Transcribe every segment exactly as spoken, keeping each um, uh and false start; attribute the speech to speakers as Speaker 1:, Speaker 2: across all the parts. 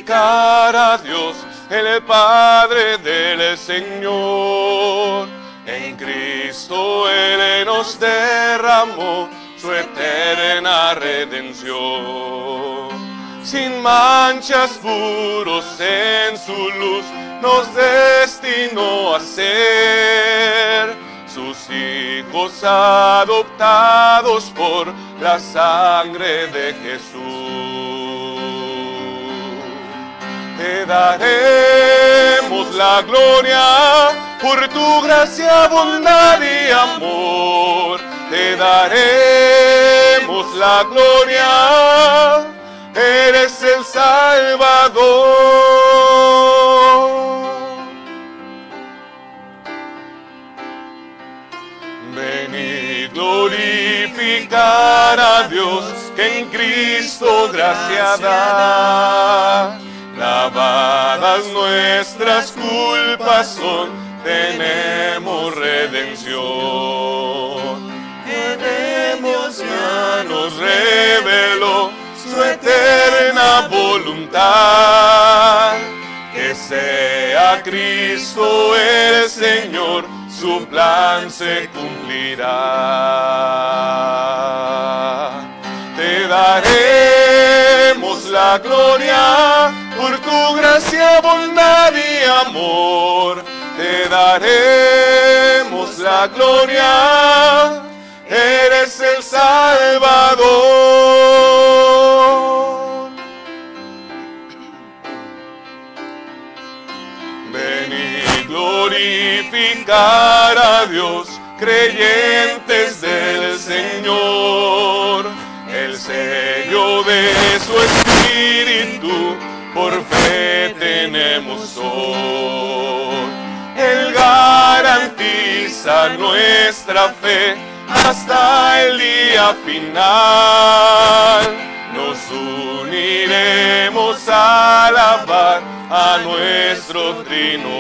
Speaker 1: glorificar a Dios, el Padre del Señor. En Cristo Él nos derramó su eterna redención. Sin manchas, puros en su luz, nos destinó a ser sus hijos adoptados por la sangre de Jesús. Te daremos la gloria por tu gracia, bondad y amor. Te daremos la gloria, eres el Salvador. Venid glorificar a Dios, que en Cristo gracia da. Lavadas nuestras culpas son, tenemos redención. Tenemos, ya nos reveló su eterna voluntad. Que sea Cristo el Señor, su plan se cumplirá. Te daremos la gloria por tu gracia, bondad y amor. Te daremos la gloria, eres el Salvador. Venid glorificar a Dios, creyentes del Señor. El sello de su Espíritu por fe tenemos hoy. Él garantiza nuestra fe hasta el día final. Nos uniremos a alabar a nuestro trino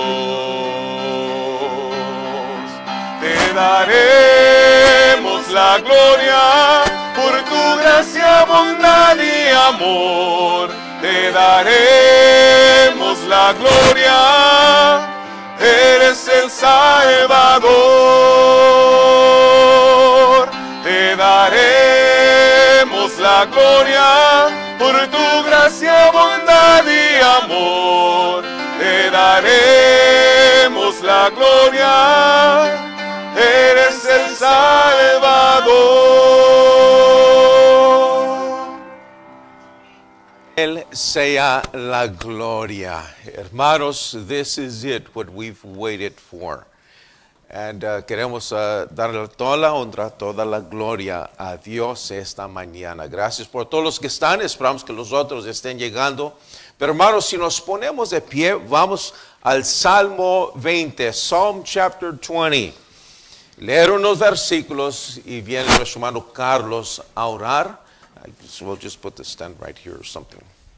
Speaker 1: Dios. Te daremos la gloria por tu gracia, bondad y amor. Te daremos la gloria, eres el Salvador. Te daremos la gloria por tu gracia, bondad y amor. Te daremos la gloria, eres el Salvador.
Speaker 2: Él sea la gloria. Hermanos, this is it, what we've waited for. And uh, queremos uh, darle toda la honra, toda la gloria a Dios esta mañana. Gracias por todos los que están. Esperamos que los otros estén llegando. Pero hermanos, si nos ponemos de pie, vamos al Salmo veinte, Psalm chapter veinte. Leer unos versículos y viene nuestro hermano Carlos a orar. So we'll just put the stand right here or something.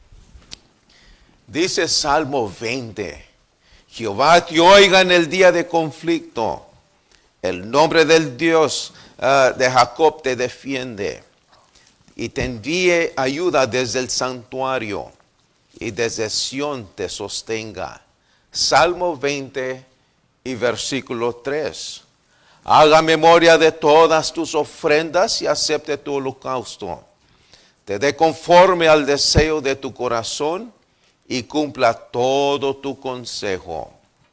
Speaker 2: Dice Salmo veinte. Jehová te oiga en el día de conflicto. El nombre del Dios uh, de Jacob te defiende. Y te envíe ayuda desde el santuario. Y desde Sión te sostenga. Salmo veinte y versículo tres. Haga memoria de todas tus ofrendas y acepte tu holocausto. Te dé conforme al deseo de tu corazón y cumpla todo tu consejo.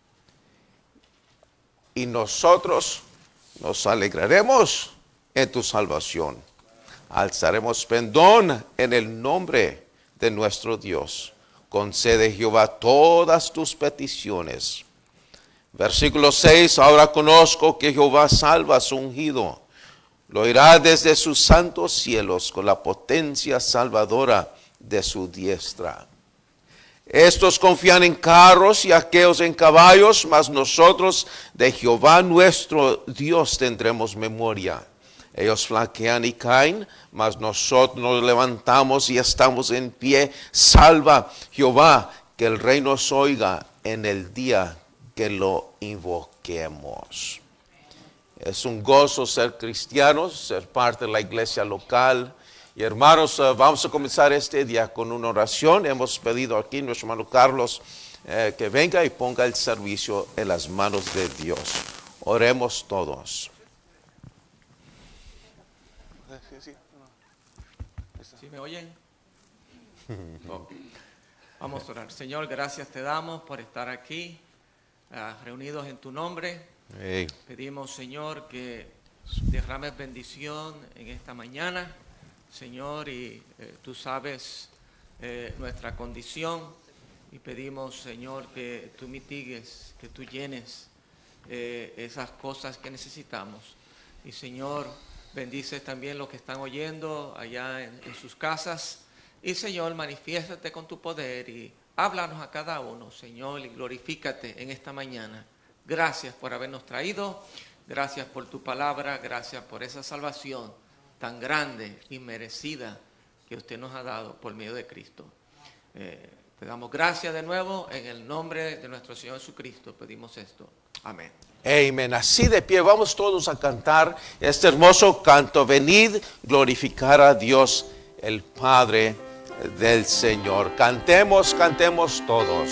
Speaker 2: Y nosotros nos alegraremos en tu salvación. Alzaremos pendón en el nombre de nuestro Dios. Concede, Jehová, todas tus peticiones. Versículo seis. Ahora conozco que Jehová salva a su ungido. Lo irá desde sus santos cielos con la potencia salvadora de su diestra. Estos confían en carros y aquellos en caballos, mas nosotros de Jehová nuestro Dios tendremos memoria. Ellos flaquean y caen, mas nosotros nos levantamos y estamos en pie. Salva, Jehová, que el rey nos oiga en el día que lo invoquemos. Es un gozo ser cristianos, ser parte de la iglesia local Y hermanos, uh, vamos a comenzar este día con una oración. Hemos pedido aquí a nuestro hermano Carlos eh, que venga y ponga el servicio en las manos de Dios. Oremos todos.
Speaker 3: ¿Sí me oyen? Oh. Vamos a orar. Señor, gracias te damos por estar aquí, uh, reunidos en tu nombre.
Speaker 2: Hey.
Speaker 3: Pedimos, Señor, que derrames bendición en esta mañana. Señor, y eh, tú sabes eh, nuestra condición y pedimos, Señor, que tú mitigues, que tú llenes eh, esas cosas que necesitamos. Y, Señor, bendices también los que están oyendo allá en, en sus casas. Y, Señor, manifiéstate con tu poder y háblanos a cada uno, Señor, y glorifícate en esta mañana. Gracias por habernos traído, gracias por tu palabra, gracias por esa salvación tan grande y merecida que usted nos ha dado por medio de Cristo. Eh, te damos gracias de nuevo en el nombre de nuestro Señor Jesucristo. Pedimos esto. Amén.
Speaker 2: Amén. Así de pie, vamos todos a cantar este hermoso canto. Venid, glorificar a Dios, el Padre del Señor. Cantemos, cantemos todos.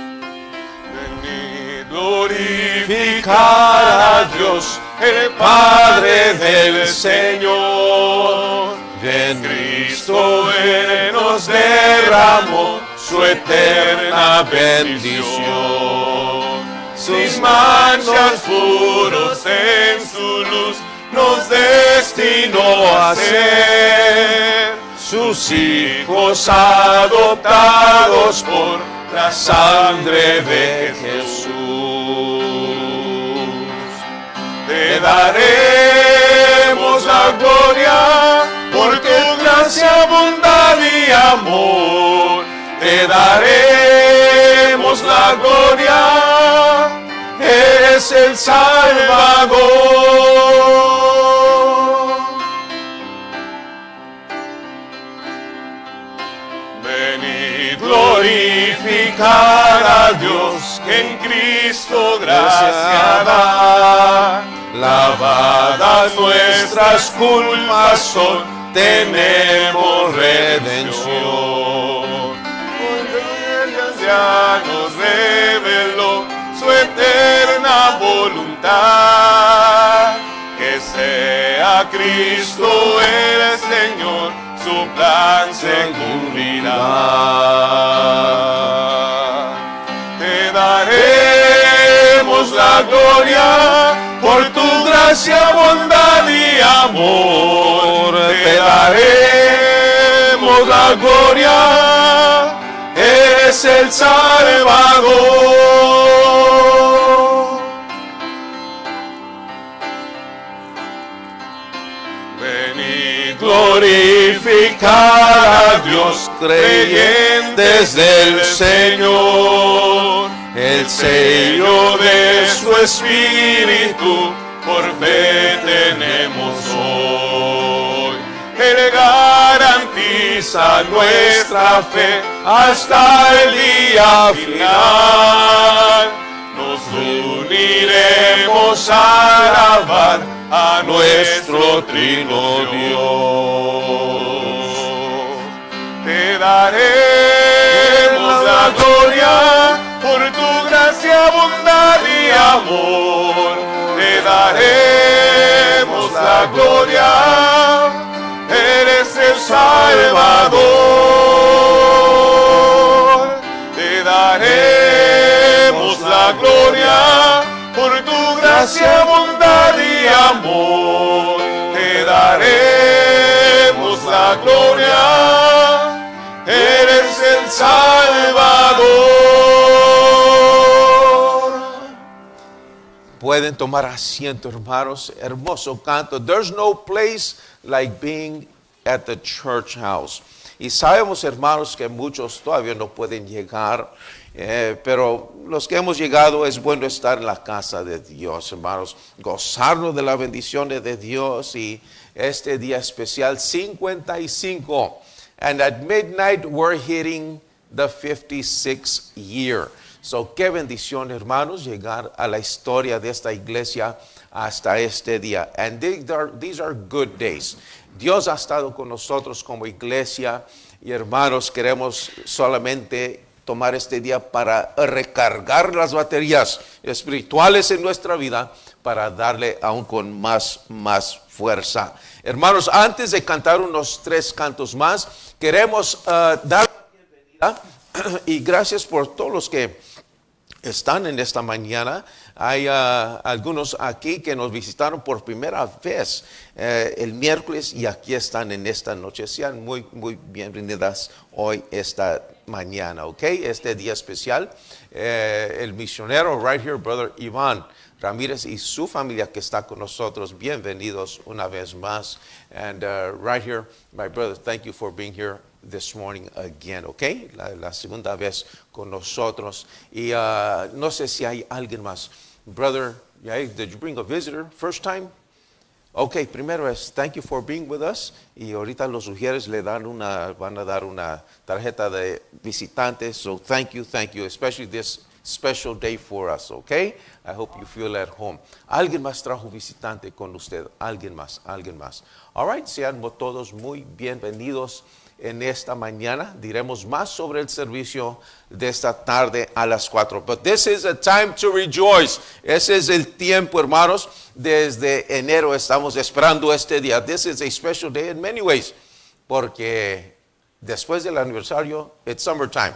Speaker 1: Venid, glorificar a Dios, el Padre del Señor. En Cristo Él nos derramó su eterna bendición. Sus manchas puros en su luz nos destinó a ser sus hijos adoptados por la sangre de Jesús. Te daremos la gloria por tu gracia, bondad y amor. Te daremos la gloria, eres el Salvador. Venid, glorificar a Dios, que en Cristo gracia da. Lavadas nuestras culpas son, tenemos redención. Por ellas ya nos reveló su eterna voluntad. Que sea Cristo el Señor, su plan se cumplirá. Te daremos la gloria por tu gracia, bondad y amor. Te daremos la gloria, eres el Salvador. Venid, glorificar a Dios, creyentes del Señor. El sello de su Espíritu por fe tenemos hoy. Él garantiza nuestra fe hasta el día final. Nos uniremos a alabar a nuestro trino Dios. Te daremos la gloria por tu gracia, bondad y amor. Te daremos la gloria, eres el Salvador. Te daremos la gloria por tu gracia, bondad y amor. Te daremos la gloria, eres el Salvador.
Speaker 2: Pueden tomar asiento, hermanos. Hermoso canto. There's no place like being at the church house. Y sabemos, hermanos, que muchos todavía no pueden llegar, eh, pero los que hemos llegado es bueno estar en la casa de Dios, hermanos. Gozarnos de las bendiciones de Dios y este día especial cincuenta y cinco. And at midnight we're hitting the fifty-sixth year. So, qué bendición, hermanos, llegar a la historia de esta iglesia hasta este día. And these are, these are good days. Dios ha estado con nosotros como iglesia y hermanos, queremos solamente tomar este día para recargar las baterías espirituales en nuestra vida para darle aún con más, más fuerza. Hermanos, antes de cantar unos tres cantos más, queremos uh, dar la bienvenida y gracias por todos los que están en esta mañana. Hay uh, algunos aquí que nos visitaron por primera vez eh, el miércoles y aquí están en esta noche. Sean muy, muy bienvenidas hoy, esta mañana, ¿ok? Este día especial. Eh, el misionero right here, Brother Iván Ramírez y su familia que está con nosotros. Bienvenidos una vez más. And uh, right here, my brother, thank you for being here this morning again, okay? La, la segunda vez con nosotros. Y uh, no sé si hay alguien más. Brother, did you bring a visitor first time? Okay, primero es thank you for being with us. Y ahorita los sugieres le dan una, van a dar una tarjeta de visitantes. So thank you, thank you, especially this special day for us, okay? I hope you feel at home. Alguien más trajo visitante con usted, alguien más, alguien más. All right, sean todos muy bienvenidos en esta mañana. Diremos más sobre el servicio de esta tarde a las cuatro. But this is a time to rejoice. Ese es el tiempo, hermanos. Desde enero estamos esperando este día. This is a special day in many ways. Porque después del aniversario, it's summertime.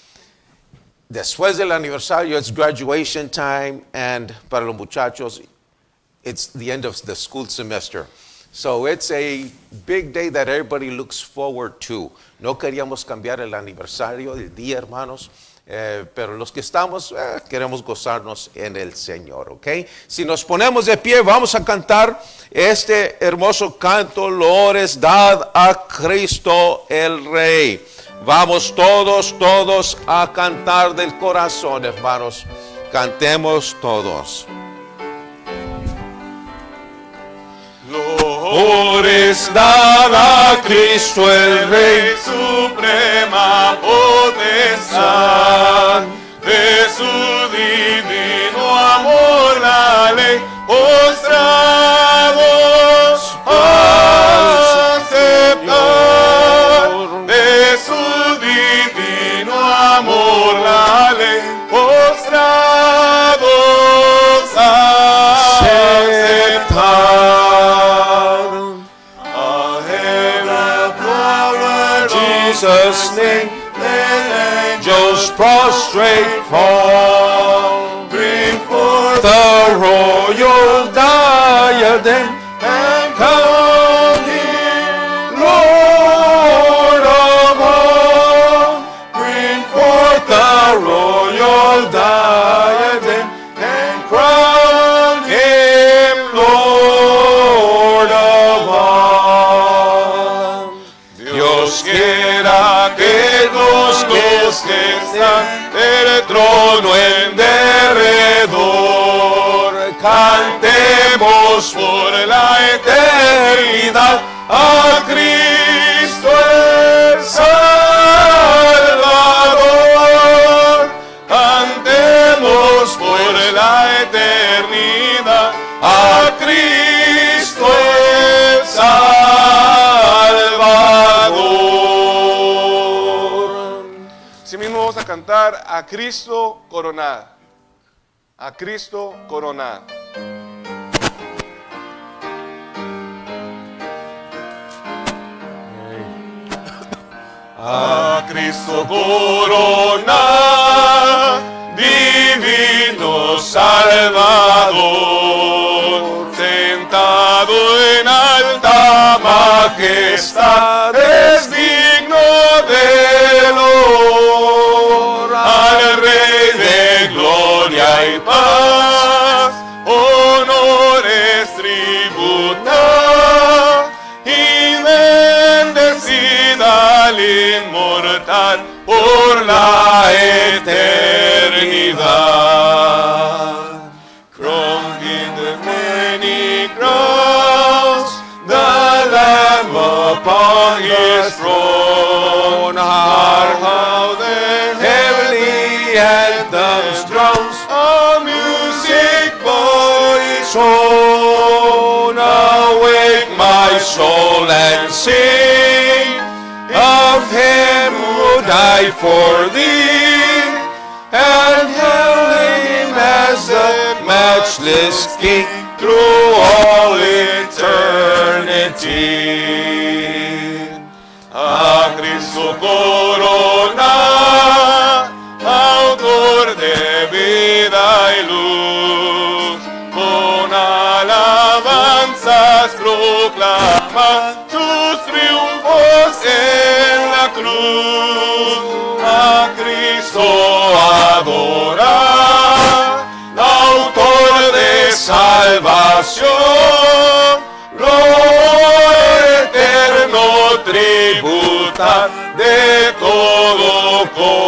Speaker 2: Después del aniversario, it's graduation time, and para los muchachos, it's the end of the school semester. So it's a big day that everybody looks forward to. No queríamos cambiar el aniversario, el día, hermanos, eh, pero los que estamos, eh, queremos gozarnos en el Señor, ¿ok? Si nos ponemos de pie, vamos a cantar este hermoso canto, Loores dad a Cristo el Rey. Vamos todos, todos a cantar del corazón, hermanos. Cantemos todos.
Speaker 1: Loores dad a Cristo el Rey, suprema potestad, de su divino amor la ley, postrados a aceptar, de su divino amor la ley, postrados a aceptar. Jesus' name, let angels prostrate fall. Bring forth the royal diadem and crown him Lord of all. Bring forth the royal diadem and crown him Lord of all. Dios quiera que los que están del trono en derredor cantemos por la eternidad a Cristo el Salvador. Cantemos por la eternidad a Cristo el Salvador. Así mismo vamos a cantar a Cristo coronada. A Cristo coronada. A Cristo corona, divino Salvador, sentado en alta majestad, es digno de honor. Al Rey de gloria y paz, honores tributa, y bendecida al inmortal por la eternidad. Crowned in the many crowns, the Lamb upon his throne, hark how the heavenly anthems drones, a music boy is shown. Awake my
Speaker 2: soul and sing of him who died for thee, and hail him as the matchless King through all eternity. A Cristo corona, autor de vida y luz, con alabanzas proclama tus triunfos en la cruz. A Cristo adora, autor de salvación, lo eterno tributa de todo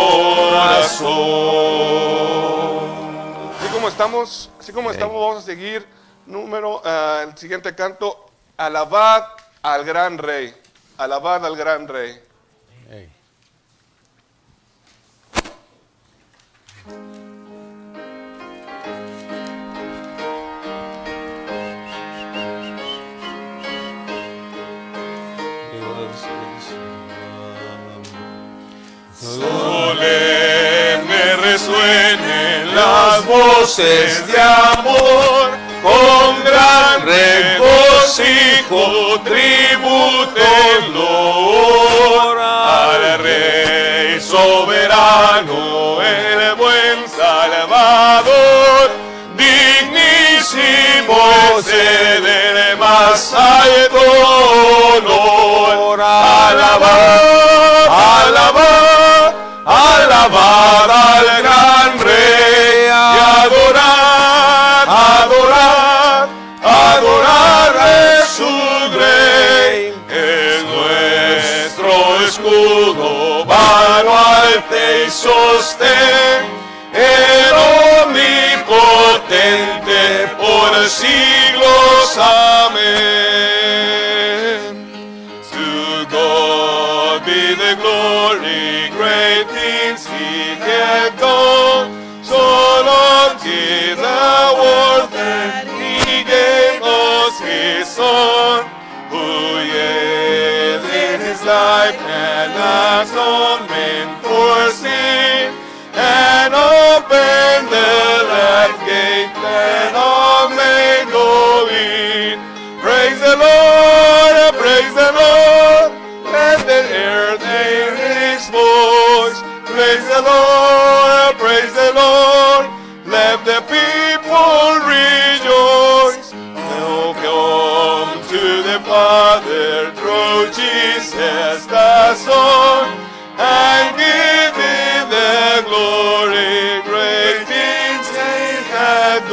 Speaker 2: corazón.
Speaker 1: Así como estamos, así como estamos, vamos a seguir número, uh, el siguiente canto, alabad al gran rey, alabad al gran rey.
Speaker 2: Hey.
Speaker 1: Solemne resuenen las voces de amor, con gran regocijo tributenlo al Rey soberano, el buen Salvador, dignísimo es el más alto honor. Alabad, alabad, alabad al gran Rey, y adorad, adorad, adorad a su Rey. Es nuestro escudo, baluarte y sostén, el omnipotente por siglos. Amén. To God be the glory, great things he hath done, so long did the world that he gave us his Son, who yielded his life and atonement for sin, and opened the left gate that all may go in. Praise the Lord, praise the Lord, let the earth hear his voice. Praise the Lord, praise the Lord, let the people rejoice. Welcome to the Father through Jesus the Son, and give him the glory, great things he hath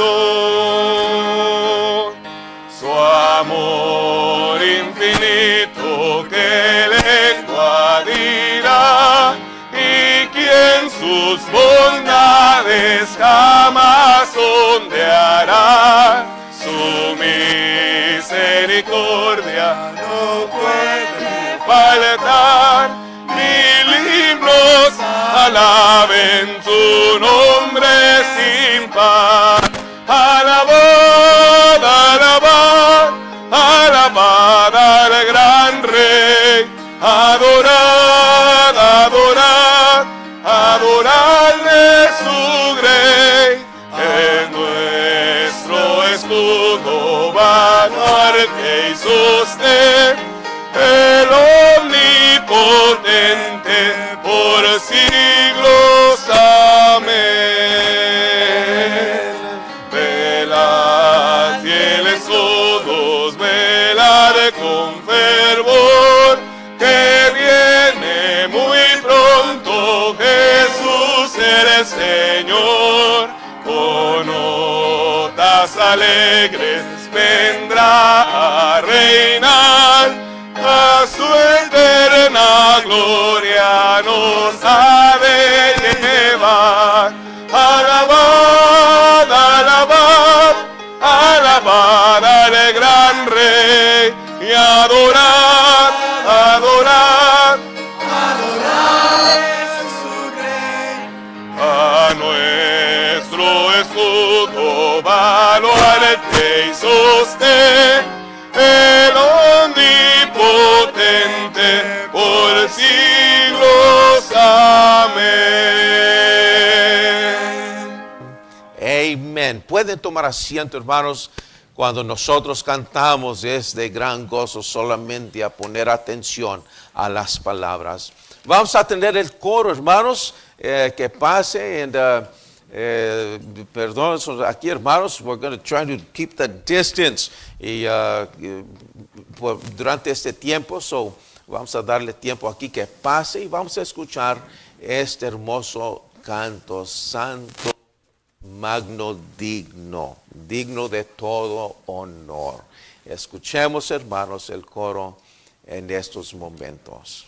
Speaker 1: done. Su amor infinito que lengua dirá, y quien sus bondades jamás sondeará. Su misericordia no puede faltar, mil himnos alaben su nombre sin par. Alabad, alabad, alabad al gran Rey, adorad, adorad, adorad su Grey. Es nuestro escudo, baluarte y sostén, el omnipotente por siglos. Amén. Velad, fieles todos, velad con fervor, que viene muy pronto Jesús el Señor. Con notas alegres vendrá a reinar, a su eterna gloria nos ha de llevar. Alabad, alabad, alabad al gran Rey, y adorad, adorad, adorad a su Rey. A nuestro escudo, baluarte y sostén, el omnipotente
Speaker 2: Amén. Pueden tomar asiento, hermanos. Cuando nosotros cantamos es de gran gozo solamente a poner atención a las palabras. Vamos a tener el coro, hermanos, eh, que pase. And, uh, eh, perdón, aquí, hermanos, we're going to try to keep the distance y, uh, por, durante este tiempo. So, vamos a darle tiempo aquí que pase y vamos a escuchar este hermoso canto, santo, magno, digno, digno de todo honor. Escuchemos, hermanos, el coro en estos momentos.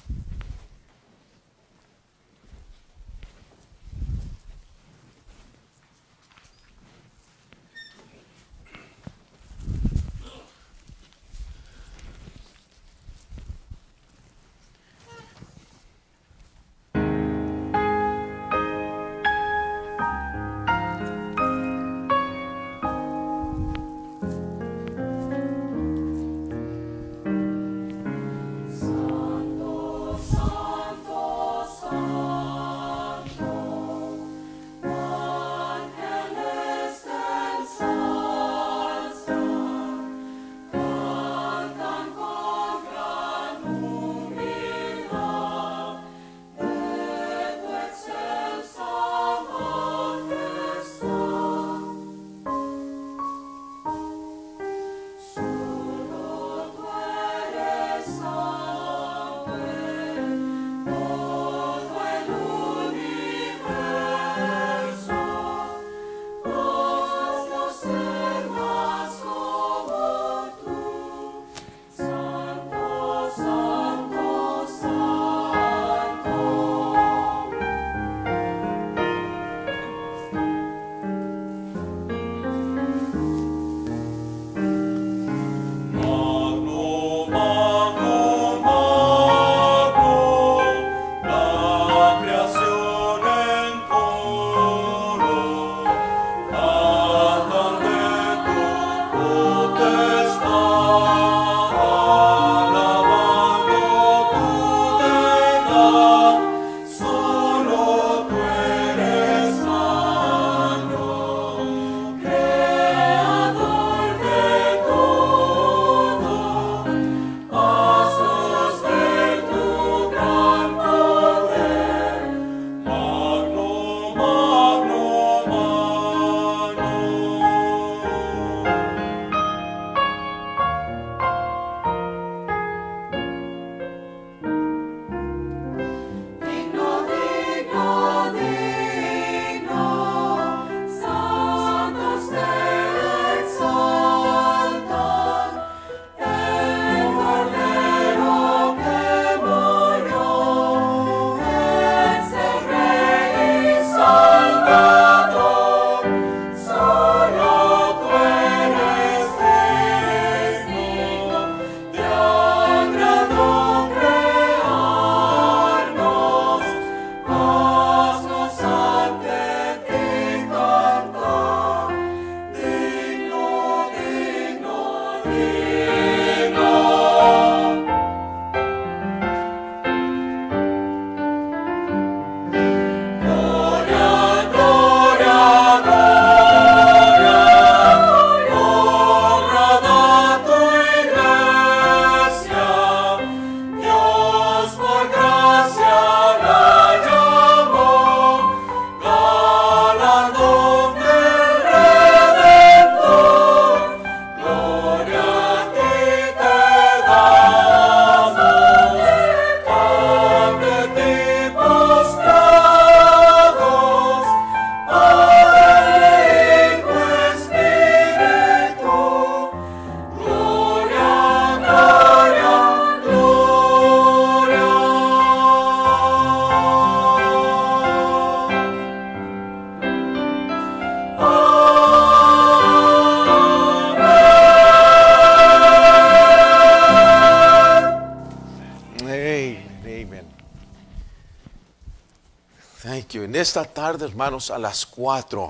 Speaker 2: En esta tarde, hermanos, a las cuatro,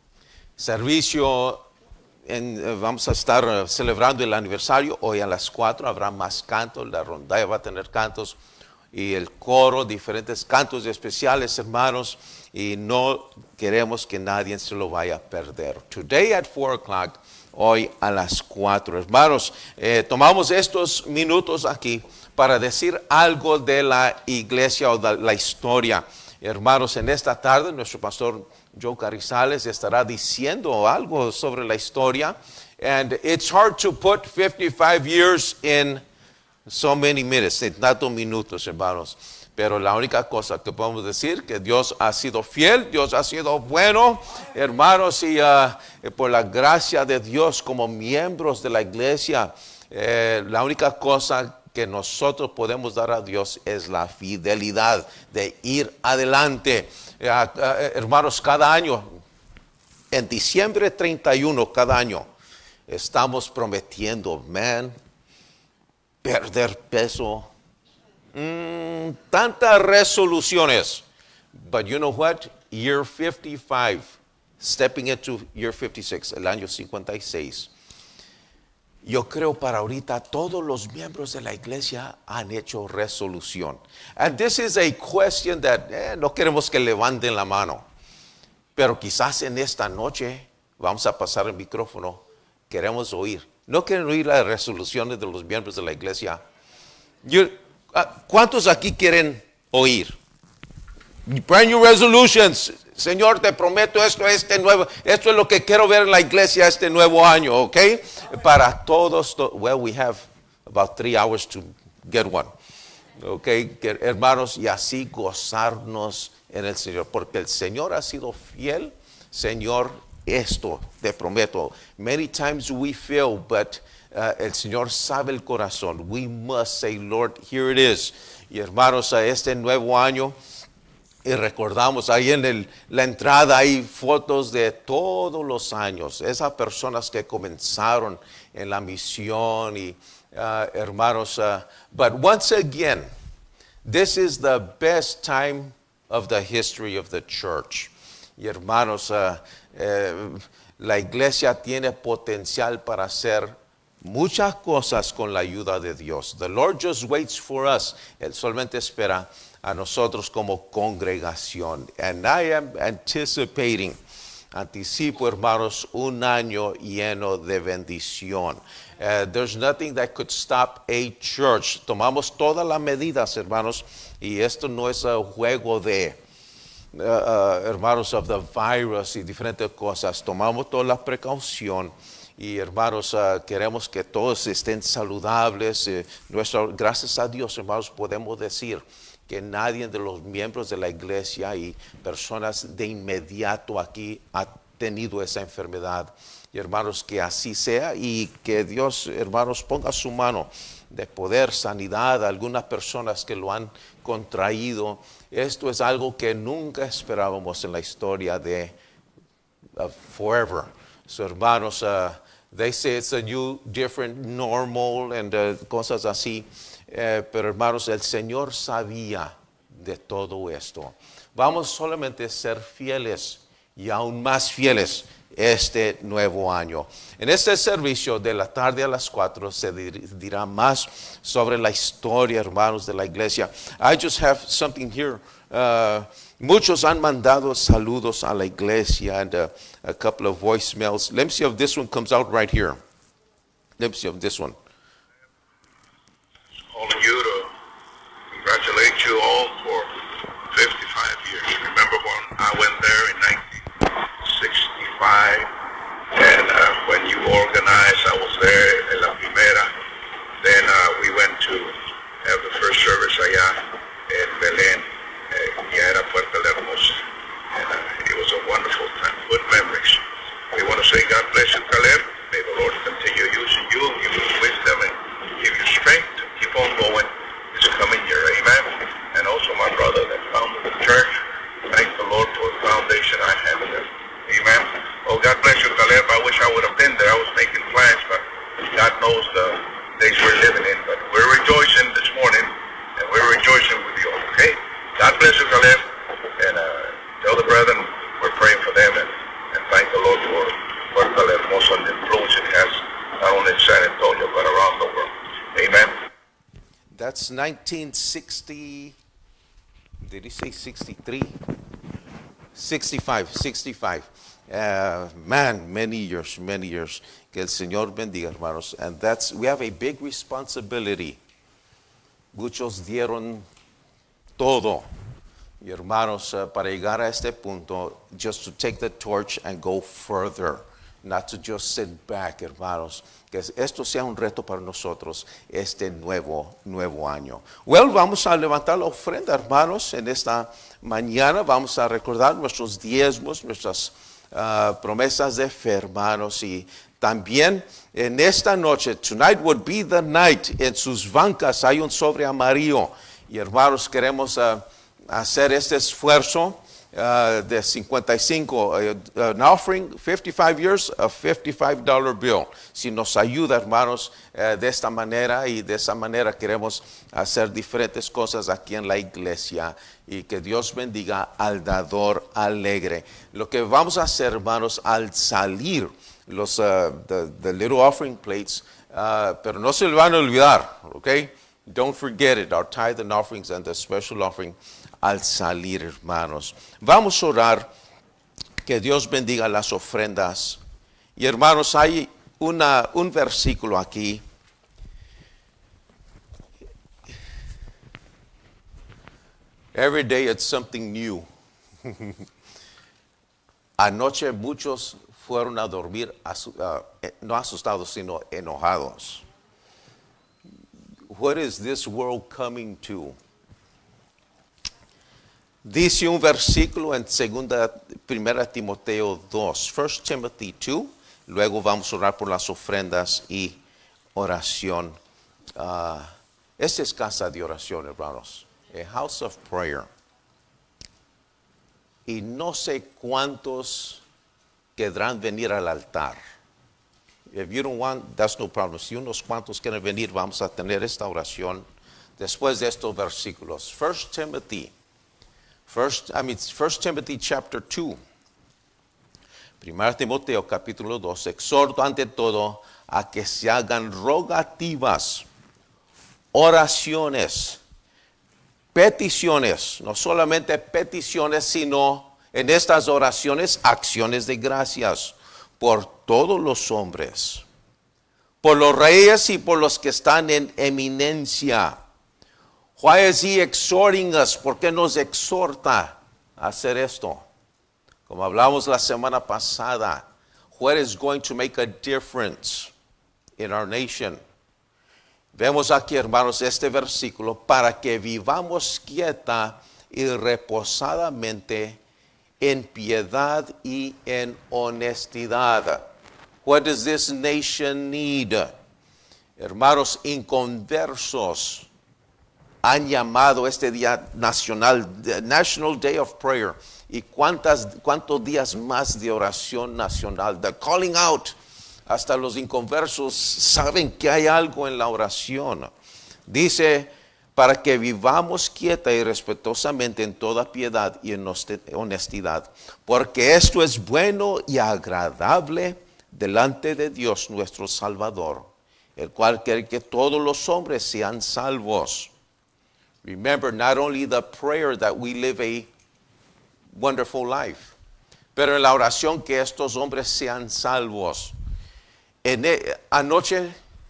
Speaker 2: servicio, en, vamos a estar uh, celebrando el aniversario. Hoy a las cuatro habrá más cantos, la rondalla va a tener cantos. y el coro, diferentes cantos especiales, hermanos, y no queremos que nadie se lo vaya a perder. Today at four o'clock, hoy a las cuatro. Hermanos, eh, tomamos estos minutos aquí para decir algo de la iglesia o de la historia. Hermanos, en esta tarde nuestro pastor Joe Carrizales estará diciendo algo sobre la historia. And it's hard to put fifty-five years in so many minutes, en tantos minutos, hermanos. Pero la única cosa que podemos decir que Dios ha sido fiel, Dios ha sido bueno, hermanos, y uh, por la gracia de Dios como miembros de la iglesia, eh, la única cosa que nosotros podemos dar a Dios es la fidelidad de ir adelante. Uh, uh, hermanos, cada año, en diciembre treinta y uno, cada año, estamos prometiendo, man, perder peso, mm, tantas resoluciones. But you know what? Year fifty-five, stepping into year fifty-six, el año cincuenta y seis. Yo creo para ahorita todos los miembros de la iglesia han hecho resolución. And this is a question that eh, no queremos que levanten la mano. Pero quizás en esta noche vamos a pasar el micrófono. Queremos oír. ¿No quieren oír las resoluciones de los miembros de la iglesia? Yo, ¿cuántos aquí quieren oír? Brand new resolutions. Señor, te prometo esto, este nuevo, esto es lo que quiero ver en la iglesia este nuevo año, ¿ok? Para todos, well, we have about three hours to get one. ¿Ok? Hermanos, y así gozarnos en el Señor, porque el Señor ha sido fiel. Señor, esto te prometo. Many times we fail, but uh, el Señor sabe el corazón. We must say, Lord, here it is. Y hermanos, a este nuevo año, y recordamos ahí en el, la entrada hay fotos de todos los años, esas personas que comenzaron en la misión y uh, hermanos, uh, but once again, this is the best time of the history of the church. Y hermanos, uh, eh, la iglesia tiene potencial para hacer muchas cosas con la ayuda de Dios. The Lord just waits for us. Él solamente espera a nosotros como congregación. And I am anticipating, anticipo, hermanos, un año lleno de bendición. Uh, there's nothing that could stop a church. Tomamos todas las medidas, hermanos, y esto no es un juego de uh, uh, hermanos of the virus y diferentes cosas. Tomamos toda la precaución. Y hermanos, uh, queremos que todos estén saludables. Eh, nuestra, gracias a Dios, hermanos, podemos decir que nadie de los miembros de la iglesia y personas de inmediato aquí ha tenido esa enfermedad. Y hermanos, que así sea y que Dios, hermanos, ponga su mano de poder, sanidad a algunas personas que lo han contraído. Esto es algo que nunca esperábamos en la historia de uh, forever. So, hermanos, uh, they say it's a new, different, normal, and uh, cosas así. Eh, pero hermanos, el Señor sabía de todo esto. Vamos solamente a ser fieles y aún más fieles este nuevo año. En este servicio de la tarde a las cuatro se dirá más sobre la historia, hermanos, de la iglesia. I just have something here. Uh, muchos han mandado saludos a la iglesia and uh, a couple of voicemails. Let me see if this one comes out right here. Let me see if this one.
Speaker 4: Calling you to congratulate you all for fifty-five years. Remember when I went there in nineteen sixty-five, and uh, when you organized, I was there in La Primera. Then uh, we went to have the first service allá in Belén, uh, ya era Puerta La Hermosa, and uh, it was a wonderful time, good memories. We want to say God bless you, Caleb. May the Lord continue using you, give you wisdom, and give you strength. Keep on going this coming year, amen. And also my brother that founded the church, thank the Lord for the foundation I have in there, amen. Oh, God bless you, Caleb. I wish I would have been there. I was making plans, but God knows the days we're living in. But we're rejoicing this morning, and we're rejoicing with you, okay? God bless you, Caleb. And uh, tell the brethren we're praying for them, and, and thank the Lord for Puerto La Hermosa and the influence it has, not only in San Antonio, but around the world. Amen.
Speaker 2: That's nineteen sixty. Did he say sixty-three? sixty-five, sixty-five. Uh, man, many years, many years. Que el Señor bendiga, hermanos. And that's, we have a big responsibility. Muchos dieron todo, y hermanos, uh, para llegar a este punto, just to take the torch and go further. Not to just sit back, hermanos. Que esto sea un reto para nosotros este nuevo, nuevo año. Well, vamos a levantar la ofrenda, hermanos, en esta mañana. Vamos a recordar nuestros diezmos, nuestras uh, promesas de fe, hermanos. Y también en esta noche, tonight would be the night, en sus bancas hay un sobre amarillo. Y hermanos, queremos uh, hacer este esfuerzo. Uh, de cincuenta y cinco, uh, an offering, fifty-five years, a fifty-five dollar bill. Si nos ayuda, hermanos, uh, de esta manera, y de esa manera queremos hacer diferentes cosas aquí en la iglesia, y que Dios bendiga al dador alegre. Lo que vamos a hacer, hermanos, al salir, los uh, the, the little offering plates, uh, pero no se le van a olvidar, okay? Don't forget it, our tithe and offerings and the special offering. Al salir, hermanos, vamos a orar, que Dios bendiga las ofrendas. Y hermanos, hay una, un versículo aquí. Every day it's something new. Anoche muchos fueron a dormir, uh, no asustados, sino enojados. What is this world coming to? Dice un versículo en segunda, primera Timoteo dos, First Timothy two, luego vamos a orar por las ofrendas y oración. Uh, esta es casa de oración, hermanos, a house of prayer. Y no sé cuántos querrán venir al altar. If you don't want, that's no problem. Si unos cuantos quieren venir, vamos a tener esta oración después de estos versículos. First Timothy First, I mean, First Timothy chapter two. Primera Timoteo capítulo dos. Exhorto ante todo a que se hagan rogativas, oraciones, peticiones, no solamente peticiones, sino en estas oraciones acciones de gracias por todos los hombres, por los reyes y por los que están en eminencia. Why is he exhorting us? ¿Por qué nos exhorta a hacer esto? Como hablamos la semana pasada, what is going to make a difference in our nation? Vemos aquí, hermanos, este versículo, para que vivamos quieta y reposadamente en piedad y en honestidad. What does this nation need? Hermanos inconversos han llamado este día nacional, National Day of Prayer. ¿Y cuántas, cuántos días más de oración nacional? The calling out. Hasta los inconversos saben que hay algo en la oración. Dice, para que vivamos quieta y respetuosamente en toda piedad y en honestidad. Porque esto es bueno y agradable delante de Dios nuestro Salvador, el cual quiere que todos los hombres sean salvos. Remember, not only the prayer that we live a wonderful life, pero en la oración que estos hombres sean salvos. En e, anoche,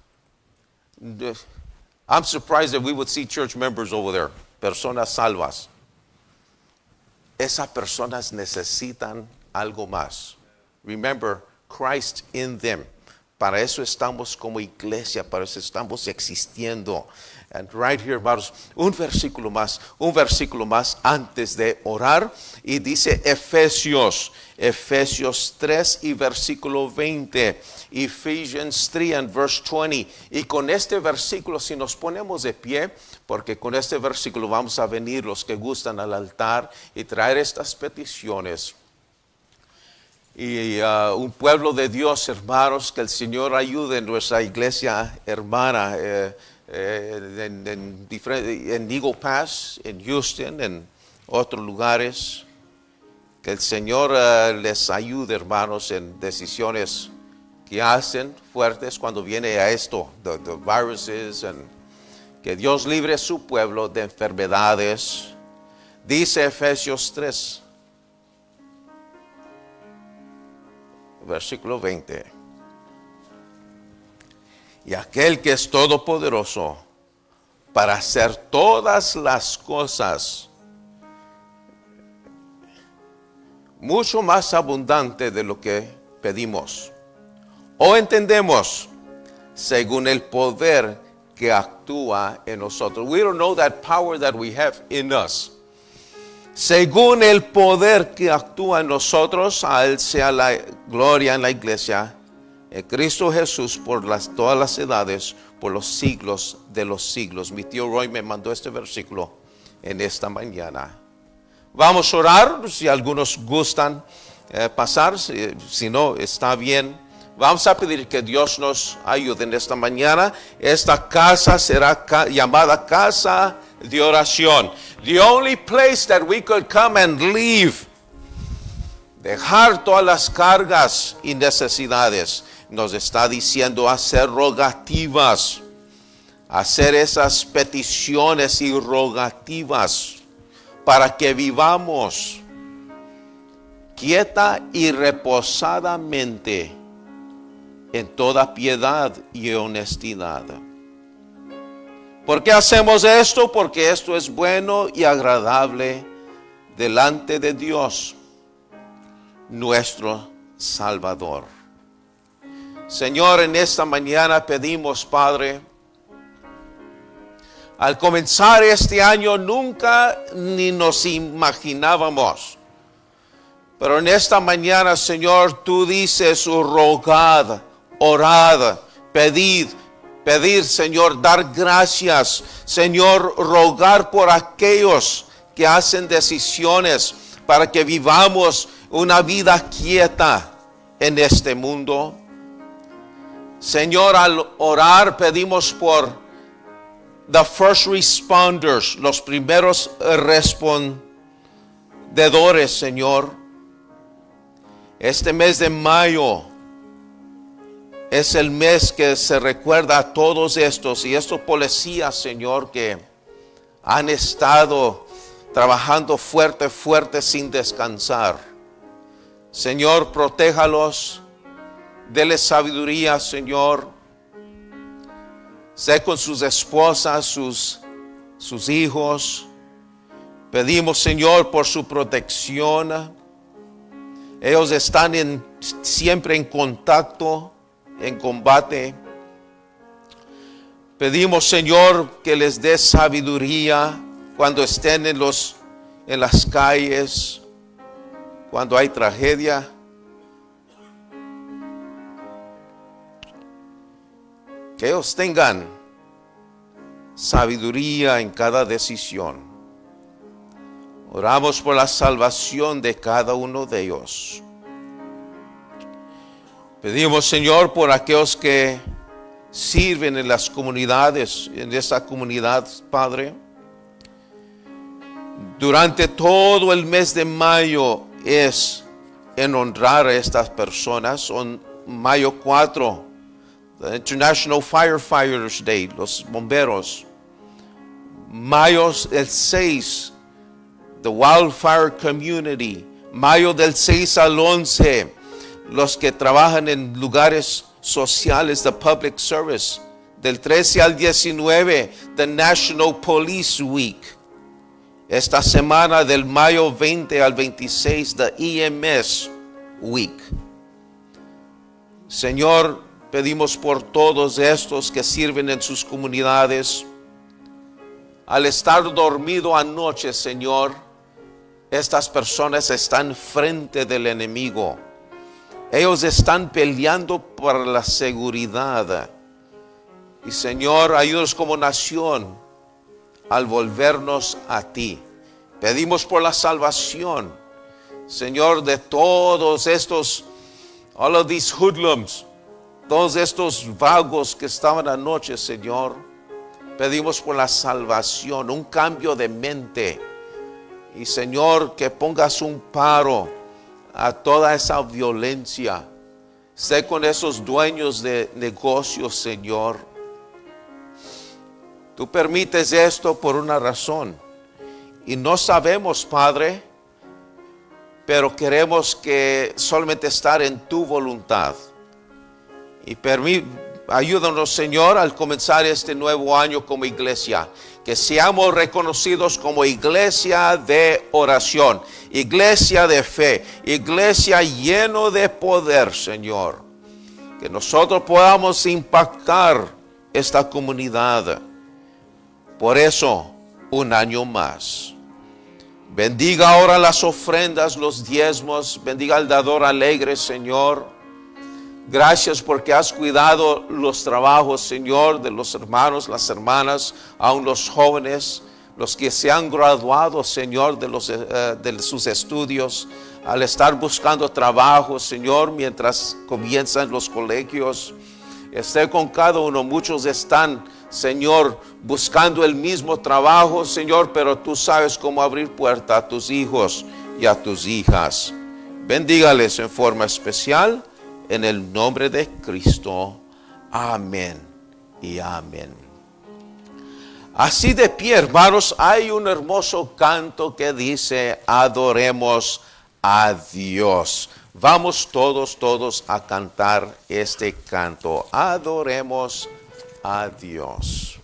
Speaker 2: I'm surprised that we would see church members over there, personas salvas. Esas personas necesitan algo más. Remember, Christ in them. Para eso estamos como iglesia, para eso estamos existiendo. And right here, hermanos, un versículo más, un versículo más antes de orar. Y dice Efesios, Efesios tres y versículo veinte. Ephesians three and verse twenty. Y con este versículo, si nos ponemos de pie, porque con este versículo vamos a venir los que gustan al altar y traer estas peticiones. Y uh, un pueblo de Dios, hermanos, que el Señor ayude en nuestra iglesia hermana, eh, eh, en, en, en Eagle Pass, en Houston, en otros lugares. Que el Señor uh, les ayude, hermanos, en decisiones que hacen fuertes cuando viene a esto, the, the viruses, and Que Dios libre a su pueblo de enfermedades. Dice Efesios tres, versículo veinte. Y aquel que es todopoderoso para hacer todas las cosas mucho más abundante de lo que pedimos o entendemos, según el poder que actúa en nosotros. We don't know that power that we have in us. Según el poder que actúa en nosotros, a Él sea la gloria en la iglesia, en Cristo Jesús, por las, todas las edades, por los siglos de los siglos. Mi tío Roy me mandó este versículo en esta mañana. Vamos a orar, si algunos gustan eh, pasar, si, si no, está bien. Vamos a pedir que Dios nos ayude en esta mañana. Esta casa será ca llamada casa de oración. The only place that we could come and leave. Dejar todas las cargas y necesidades. Nos está diciendo hacer rogativas. Hacer esas peticiones y rogativas para que vivamos quieta y reposadamente en toda piedad y honestidad. ¿Por qué hacemos esto? Porque esto es bueno y agradable delante de Dios, nuestro Salvador. Señor, en esta mañana pedimos, Padre, al comenzar este año nunca ni nos imaginábamos. Pero en esta mañana, Señor, tú dices, rogad, orad, pedid, pedir, Señor, dar gracias, Señor, rogar por aquellos que hacen decisiones para que vivamos una vida quieta en este mundo. Señor, al orar pedimos por the first responders, los primeros respondedores, Señor. Este mes de mayo es el mes que se recuerda a todos estos y estos policías, Señor, que han estado trabajando fuerte, fuerte sin descansar. Señor, protéjalos, dele sabiduría, Señor. Sé con sus esposas, sus, sus hijos. Pedimos, Señor, por su protección. Ellos están en, siempre en contacto, en combate. Pedimos, Señor, que les dé sabiduría cuando estén en, los, en las calles, cuando hay tragedia. Que ellos tengan sabiduría en cada decisión. Oramos por la salvación de cada uno de ellos. Pedimos, Señor, por aquellos que sirven en las comunidades, en esta comunidad, Padre. Durante todo el mes de mayo es en honrar a estas personas. On mayo cuatro, the International Firefighters Day, los bomberos. Mayo el seis, the Wildfire Community. Mayo del seis al once, los que trabajan en lugares sociales, the Public Service. Del trece al diecinueve, the National Police Week. Esta semana del mayo veinte al veintiséis, the E M S Week. Señor, pedimos por todos estos que sirven en sus comunidades. Al estar dormido anoche, Señor, estas personas están frente del enemigo. Ellos están peleando por la seguridad. Y Señor, ayúdanos como nación al volvernos a ti. Pedimos por la salvación, Señor, de todos estos, all of these hoodlums, todos estos vagos que estaban anoche, Señor. Pedimos por la salvación, un cambio de mente. Y Señor, que pongas un paro a toda esa violencia. Sé con esos dueños de negocios, Señor. Tú permites esto por una razón. Y no sabemos, Padre, pero queremos que solamente estar en tu voluntad. Y permí, ayúdanos, Señor, al comenzar este nuevo año como iglesia, que seamos reconocidos como iglesia de oración, iglesia de fe, iglesia lleno de poder, Señor. Que nosotros podamos impactar esta comunidad. Por eso, un año más. Bendiga ahora las ofrendas, los diezmos. Bendiga al dador alegre, Señor. Gracias porque has cuidado los trabajos, Señor, de los hermanos, las hermanas, aún los jóvenes, los que se han graduado, Señor, de, los, uh, de sus estudios, al estar buscando trabajo, Señor, mientras comienzan los colegios. Esté con cada uno. Muchos están, Señor, buscando el mismo trabajo, Señor, pero tú sabes cómo abrir puerta a tus hijos y a tus hijas. Bendígales en forma especial, en el nombre de Cristo. Amén y amén. Así de pie, hermanos, hay un hermoso canto que dice: adoremos a Dios. Vamos todos, todos a cantar este canto. Adoremos a Dios.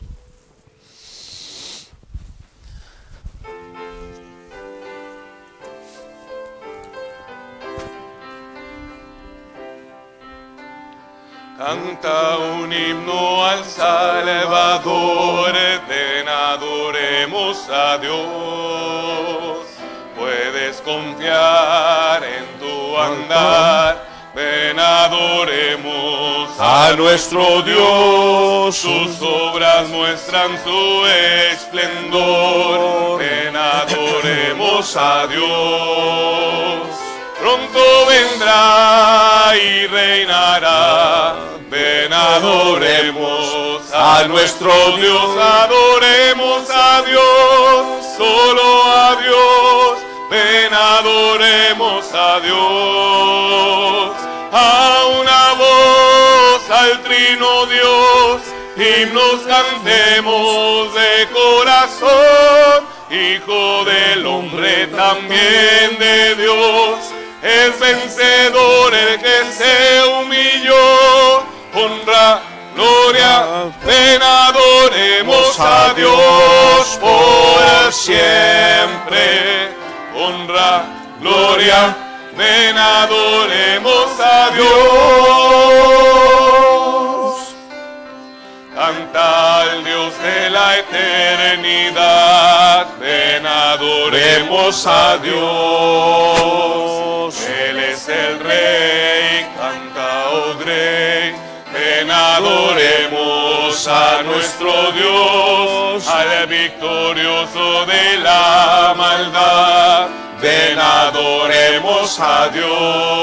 Speaker 1: Canta un himno al Salvador, ven adoremos a Dios. Puedes confiar en tu andar, ven adoremos a nuestro Dios. Sus obras muestran su esplendor, ven adoremos a Dios. Pronto vendrá y reinará, ven adoremos a nuestro Dios, adoremos a Dios, solo a Dios, ven adoremos a Dios. A una voz al Trino Dios, himnos cantemos de corazón, Hijo del hombre también de Dios. Es vencedor el que se humilló, honra, gloria, ven adoremos a Dios por siempre. Honra, gloria, ven adoremos a Dios. Canta al Dios de la eternidad, ven adoremos a Dios. Él es el Rey, canta, oh Rey, ven adoremos a nuestro Dios, al victorioso de la maldad, ven adoremos a Dios.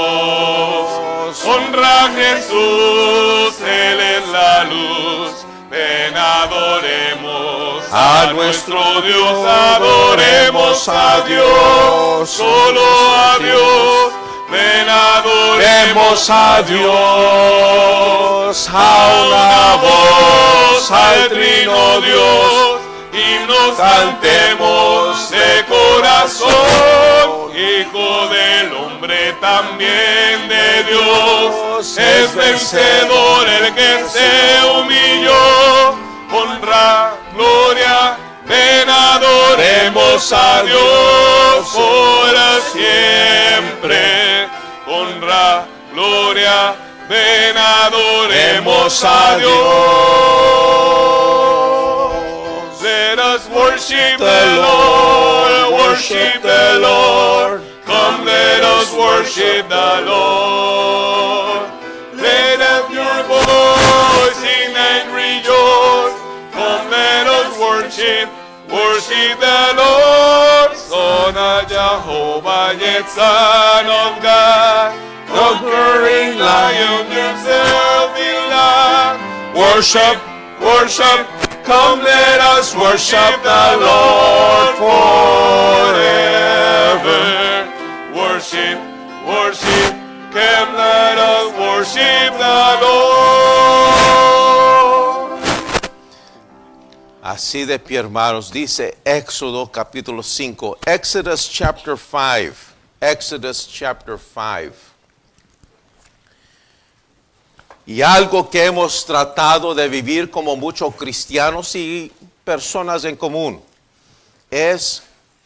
Speaker 1: Honra a Jesús, Él es la luz, ven adoremos a nuestro Dios, adoremos a Dios, solo a Dios, ven adoremos a Dios. A una voz al Trino Dios, himnos cantemos de corazón, Hijo del hombre también de Dios. Es vencedor el que se humilló, honra, gloria, ven adoremos a Dios por siempre. Honra, gloria, ven adoremos a Dios. Let us worship the Lord, worship the Lord. Come, let us worship the Lord. Let up your voice, sing and rejoice. Come, let us worship, worship the Lord. Son of Jehovah, yet Son of God, conquering Lion, yourself belong. Worship, worship, come, let us worship the Lord forever. Worship, worship, come, let us worship the Lord.
Speaker 2: Así de pie, hermanos, dice Éxodo capítulo cinco. Exodus chapter five. Exodus chapter five. Y algo que hemos tratado de vivir como muchos cristianos y personas en común es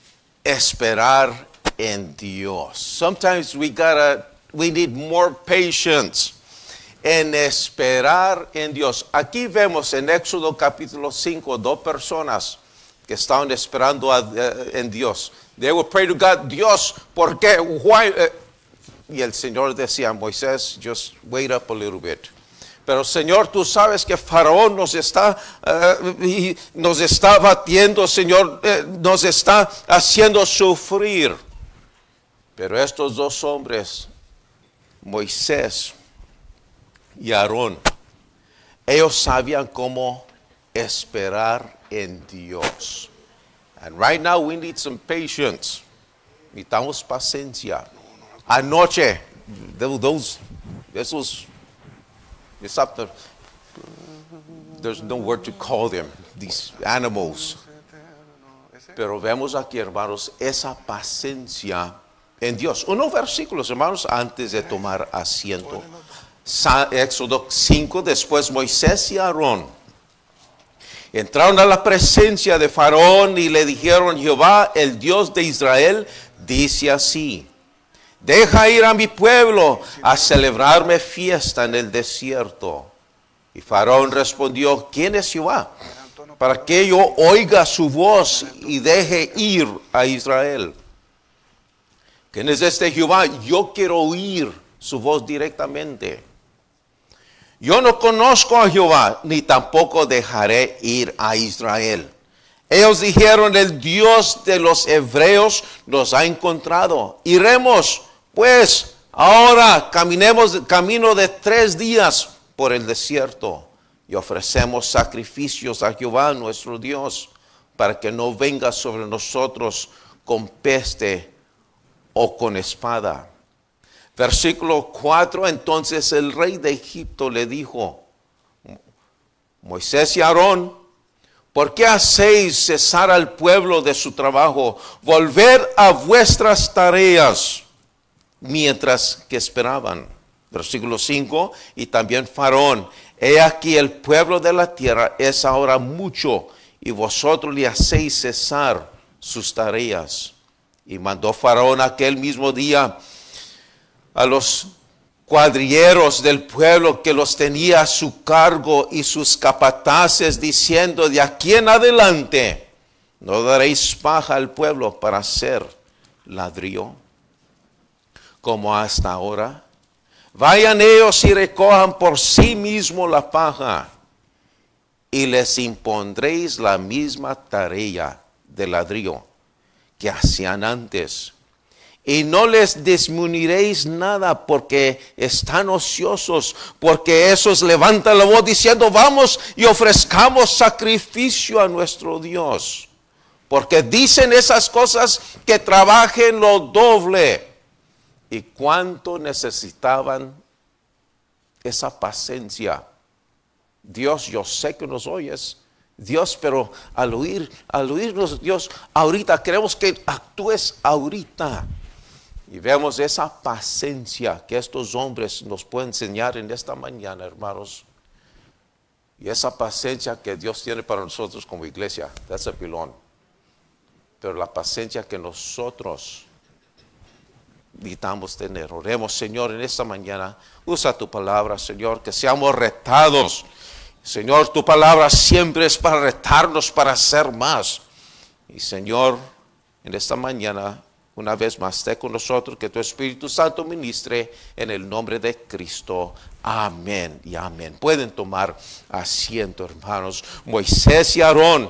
Speaker 2: esperar en Dios. Sometimes we gotta, we need more patience en esperar en Dios. Aquí vemos en Éxodo capítulo cinco dos personas que estaban esperando a, uh, en Dios. They will pray to God, Dios, ¿por qué? Why? Uh, y el Señor decía, Moisés, just wait up a little bit. Pero Señor, tú sabes que Faraón nos está, uh, y nos está batiendo, Señor, uh, nos está haciendo sufrir. Pero estos dos hombres, Moisés y Aarón, ellos sabían cómo esperar en Dios. And right now we need some patience. Necesitamos paciencia. Anoche, those, esos, it's up to, there's no word to call them, these animals. Pero vemos aquí, hermanos, esa paciencia en Dios. Unos versículos, hermanos, antes de tomar asiento. Éxodo cinco, después Moisés y Aarón entraron a la presencia de Faraón y le dijeron, Jehová, el Dios de Israel, dice así, deja ir a mi pueblo a celebrarme fiesta en el desierto. Y Faraón respondió, ¿quién es Jehová? Para que yo oiga su voz y deje ir a Israel. ¿Quién es este Jehová? Yo quiero oír su voz directamente. Yo no conozco a Jehová, ni tampoco dejaré ir a Israel. Ellos dijeron, el Dios de los hebreos nos ha encontrado. Iremos, pues, ahora caminemos camino de tres días por el desierto y ofrecemos sacrificios a Jehová nuestro Dios, para que no venga sobre nosotros con peste o con espada. Versículo cuatro, entonces el rey de Egipto le dijo, Moisés y Aarón, ¿por qué hacéis cesar al pueblo de su trabajo? Volver a vuestras tareas mientras que esperaban. Versículo cinco, y también Faraón, he aquí el pueblo de la tierra es ahora mucho, y vosotros le hacéis cesar sus tareas. Y mandó Faraón aquel mismo día a los cuadrilleros del pueblo que los tenía a su cargo y sus capataces, diciendo, de aquí en adelante no daréis paja al pueblo para hacer ladrillo, como hasta ahora. Vayan ellos y recojan por sí mismos la paja, y les impondréis la misma tarea de ladrillo que hacían antes. Y no les disminuiréis nada porque están ociosos, porque esos levantan la voz diciendo, vamos y ofrezcamos sacrificio a nuestro Dios. Porque dicen esas cosas que trabajen lo doble. Y cuánto necesitaban esa paciencia. Dios, yo sé que nos oyes, Dios, pero al oír, al oírnos, Dios, ahorita queremos que actúes ahorita. Y vemos esa paciencia que estos hombres nos pueden enseñar en esta mañana, hermanos. Y esa paciencia que Dios tiene para nosotros como iglesia, that's a pilón. Pero la paciencia que nosotros necesitamos tener. Oremos, Señor, en esta mañana. Usa tu palabra, Señor, que seamos retados. Señor, tu palabra siempre es para retarnos, para hacer más. Y Señor, en esta mañana, una vez más, esté con nosotros, que tu Espíritu Santo ministre en el nombre de Cristo. Amén y amén. Pueden tomar asiento, hermanos. Moisés y Aarón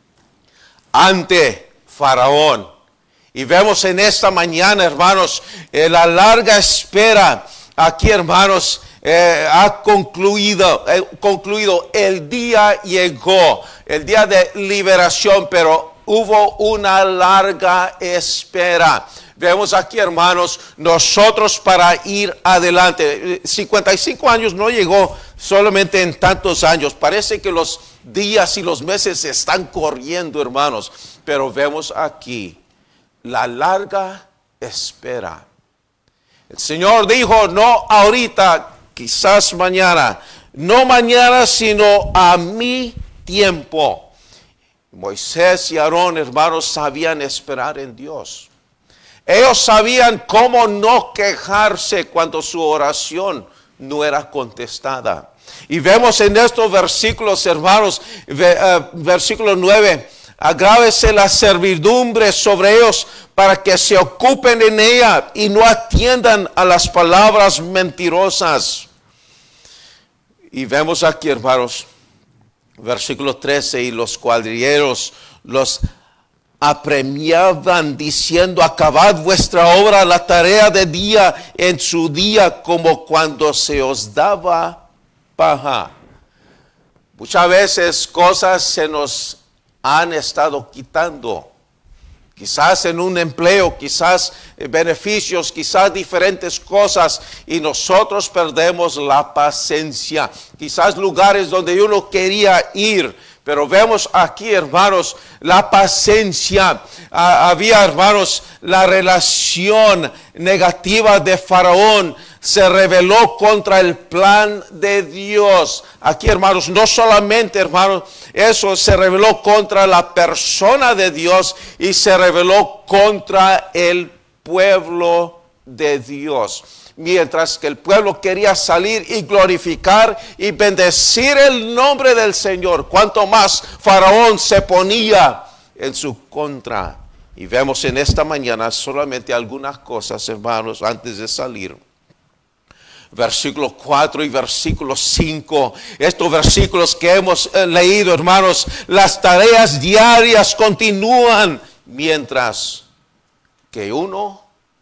Speaker 2: ante Faraón. Y vemos en esta mañana, hermanos, eh, la larga espera aquí, hermanos, eh, ha concluido, eh, concluido. El día llegó, el día de liberación, pero hubo una larga espera. Vemos aquí, hermanos, nosotros para ir adelante. cincuenta y cinco años no llegó solamente en tantos años. Parece que los días y los meses están corriendo, hermanos. Pero vemos aquí la larga espera. El Señor dijo, no ahorita, quizás mañana. No mañana, sino a mi tiempo. Moisés y Aarón, hermanos, sabían esperar en Dios. Ellos sabían cómo no quejarse cuando su oración no era contestada. Y vemos en estos versículos, hermanos, versículo nueve, agrávese la servidumbre sobre ellos para que se ocupen en ella y no atiendan a las palabras mentirosas. Y vemos aquí, hermanos, versículo trece, y los cuadrilleros los apremiaban diciendo, acabad vuestra obra, la tarea de día en su día, como cuando se os daba paja. Muchas veces cosas se nos han estado quitando. Quizás en un empleo, quizás beneficios, quizás diferentes cosas, y nosotros perdemos la paciencia. Quizás lugares donde uno quería ir, pero vemos aquí, hermanos, la paciencia. Ah, había, hermanos, la relación negativa de Faraón se rebeló contra el plan de Dios. Aquí, hermanos, no solamente, hermanos, eso se rebeló contra la persona de Dios y se rebeló contra el pueblo de Dios. Mientras que el pueblo quería salir y glorificar y bendecir el nombre del Señor, cuanto más Faraón se ponía en su contra. Y vemos en esta mañana solamente algunas cosas, hermanos, antes de salir. Versículo cuatro y versículo cinco, estos versículos que hemos eh, leído, hermanos, las tareas diarias continúan mientras que uno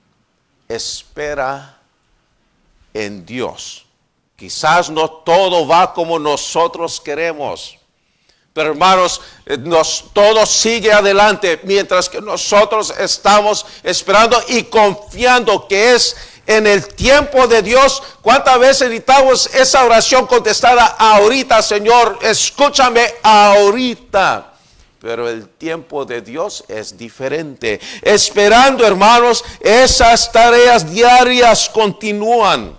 Speaker 2: espera en Dios. Quizás no todo va como nosotros queremos, pero hermanos, eh, nos, todo sigue adelante mientras que nosotros estamos esperando y confiando que es en el tiempo de Dios. ¿Cuántas veces necesitamos esa oración contestada ahorita? Señor, escúchame ahorita. Pero el tiempo de Dios es diferente. Esperando, hermanos, esas tareas diarias continúan.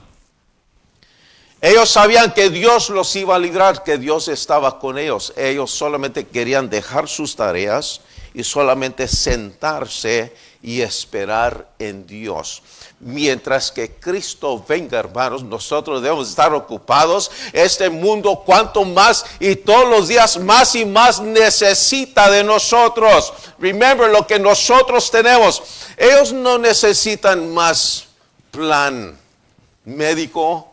Speaker 2: Ellos sabían que Dios los iba a librar, que Dios estaba con ellos. Ellos solamente querían dejar sus tareas y solamente sentarse y esperar en Dios. Mientras que Cristo venga, hermanos, nosotros debemos estar ocupados. Este mundo cuanto más y todos los días más y más necesita de nosotros. Remember lo que nosotros tenemos. Ellos no necesitan más plan médico,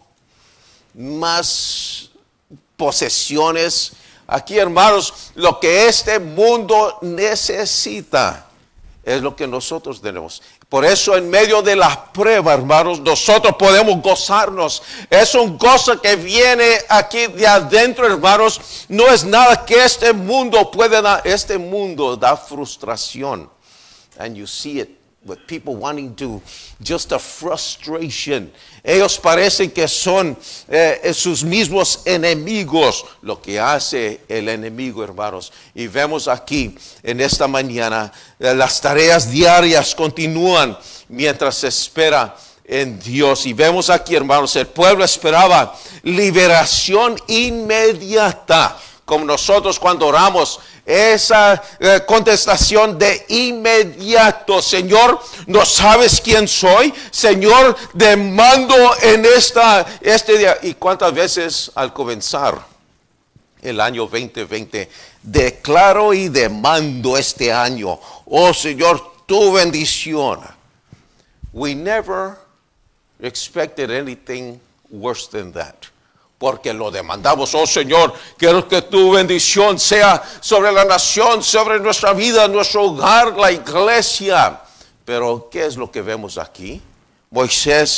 Speaker 2: más posesiones. Aquí, hermanos, lo que este mundo necesita es lo que nosotros tenemos. Por eso en medio de la prueba, hermanos, nosotros podemos gozarnos. Es un gozo que viene aquí de adentro, hermanos. No es nada que este mundo puede dar. Este mundo da frustración. And you see it with people wanting to, just a frustration. Ellos parecen que son eh, sus mismos enemigos. Lo que hace el enemigo, hermanos. Y vemos aquí en esta mañana eh, las tareas diarias continúan mientras se espera en Dios. Y vemos aquí, hermanos, el pueblo esperaba liberación inmediata. Como nosotros cuando oramos, esa eh, contestación de inmediato. Señor, ¿no sabes quién soy? Señor, demando en esta, este día. ¿Y cuántas veces al comenzar el año veinte veinte, declaro y demando este año? Oh Señor, tu bendición. We never expected anything worse than that. Porque lo demandamos. Oh Señor, quiero que tu bendición sea sobre la nación, sobre nuestra vida, nuestro hogar, la iglesia. Pero ¿qué es lo que vemos aquí? Moisés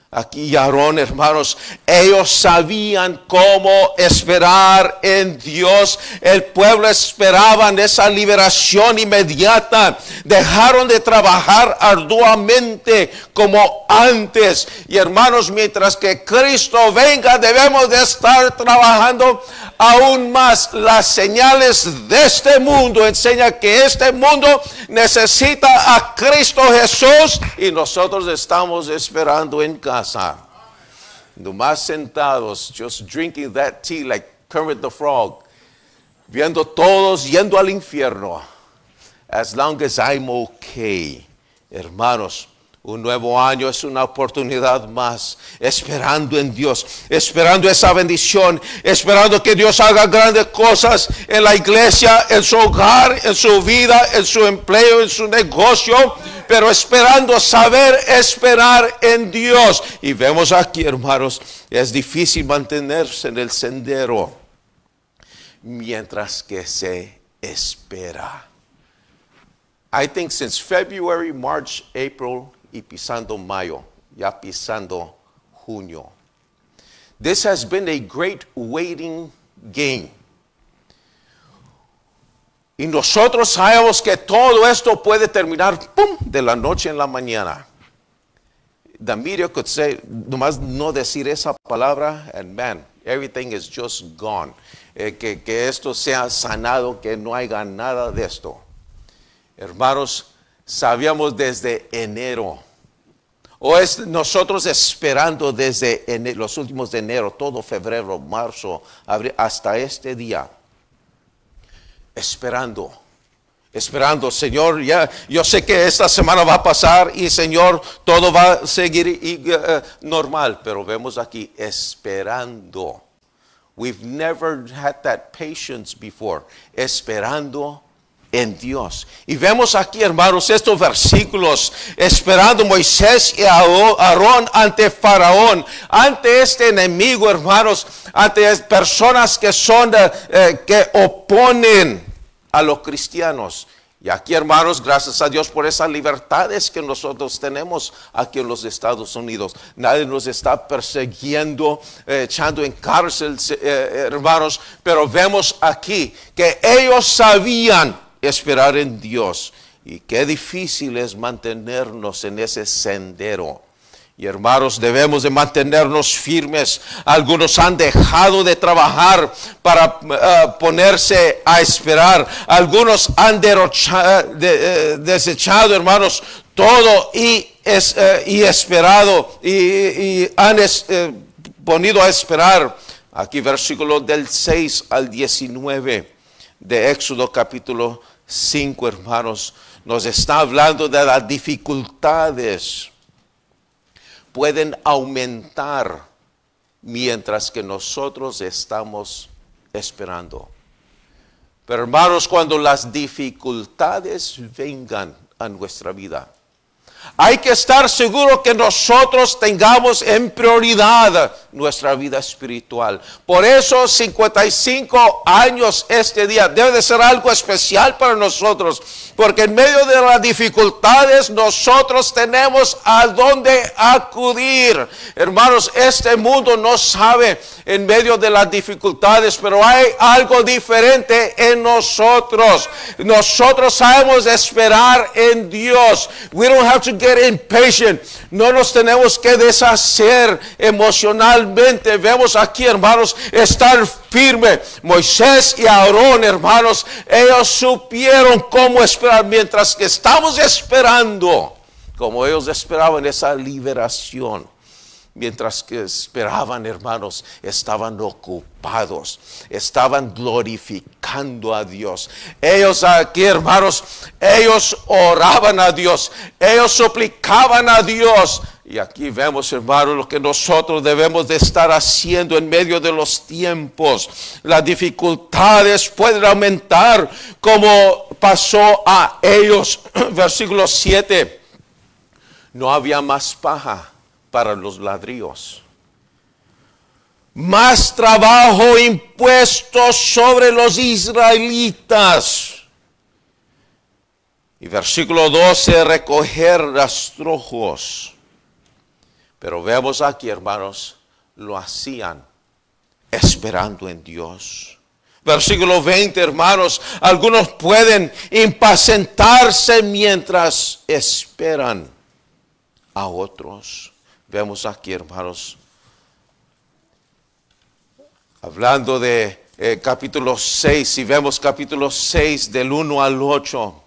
Speaker 2: aquí Aarón, hermanos, ellos sabían cómo esperar en Dios. El pueblo esperaba esa liberación inmediata. Dejaron de trabajar arduamente como antes. Y hermanos, mientras que Cristo venga, debemos de estar trabajando aún más. Las señales de este mundo enseñan que este mundo necesita a Cristo Jesús y nosotros estamos esperando en casa. Nomás sentados, just drinking that tea like Kermit the Frog, viendo todos yendo al infierno. As long as I'm okay. Hermanos, un nuevo año es una oportunidad más, esperando en Dios, esperando esa bendición, esperando que Dios haga grandes cosas en la iglesia, en su hogar, en su vida, en su empleo, en su negocio, pero esperando saber esperar en Dios. Y vemos aquí, hermanos, es difícil mantenerse en el sendero mientras que se espera. I think since February, March, April, y pisando mayo, ya pisando junio. This has been a great waiting game. Y nosotros sabemos que todo esto puede terminar, ¡pum!, de la noche en la mañana. The media could say, nomás no decir esa palabra, and man, everything is just gone. Eh, que, que esto sea sanado, que no haya nada de esto. Hermanos, sabíamos desde enero, o es nosotros esperando desde enero, los últimos de enero, todo febrero, marzo, abril, hasta este día, esperando, esperando, Señor, ya, yo sé que esta semana va a pasar y Señor, todo va a seguir y, uh, normal, pero vemos aquí, esperando. We've never had that patience before, esperando en Dios. Y vemos aquí, hermanos, estos versículos, esperando Moisés y Aarón ante Faraón, ante este enemigo, hermanos, ante personas que son, eh, que oponen a los cristianos. Y aquí, hermanos, gracias a Dios por esas libertades que nosotros tenemos aquí en los Estados Unidos. Nadie nos está persiguiendo, eh, echando en cárcel, eh, hermanos, pero vemos aquí que ellos sabían esperar en Dios, y qué difícil es mantenernos en ese sendero. Y hermanos, debemos de mantenernos firmes. Algunos han dejado de trabajar para uh, ponerse a esperar. Algunos han derocha, de, uh, desechado, hermanos, todo y, es, uh, y esperado y, y han es, uh, ponido a esperar. Aquí versículo del seis al diecinueve de Éxodo capítulo cinco, hermanos, nos está hablando de las dificultades. Pueden aumentar mientras que nosotros estamos esperando. Pero hermanos, cuando las dificultades vengan a nuestra vida, hay que estar seguro que nosotros tengamos en prioridad nuestra vida espiritual. Por eso cincuenta y cinco años este día debe de ser algo especial para nosotros. Porque en medio de las dificultades nosotros tenemos a dónde acudir. Hermanos, este mundo no sabe en medio de las dificultades, pero hay algo diferente en nosotros. Nosotros sabemos esperar en Dios. We don't have to get impatient. No nos tenemos que deshacer emocionalmente. Vemos aquí, hermanos, estar firme. Moisés y Aarón, hermanos, ellos supieron cómo esperar. Mientras que estamos esperando, como ellos esperaban esa liberación, mientras que esperaban, hermanos, estaban ocupados, estaban glorificando a Dios. Ellos aquí, hermanos, ellos oraban a Dios, ellos suplicaban a Dios. Y aquí vemos, hermanos, lo que nosotros debemos de estar haciendo en medio de los tiempos. Las dificultades pueden aumentar como pasó a ellos. Versículo siete. No había más paja para los ladrillos. Más trabajo impuesto sobre los israelitas. Y versículo doce, recoger rastrojos. Pero vemos aquí, hermanos, lo hacían esperando en Dios. Versículo veinte, hermanos, algunos pueden impacientarse mientras esperan a otros. Vemos aquí, hermanos, hablando de eh, capítulo seis, si vemos capítulo seis del uno al ocho,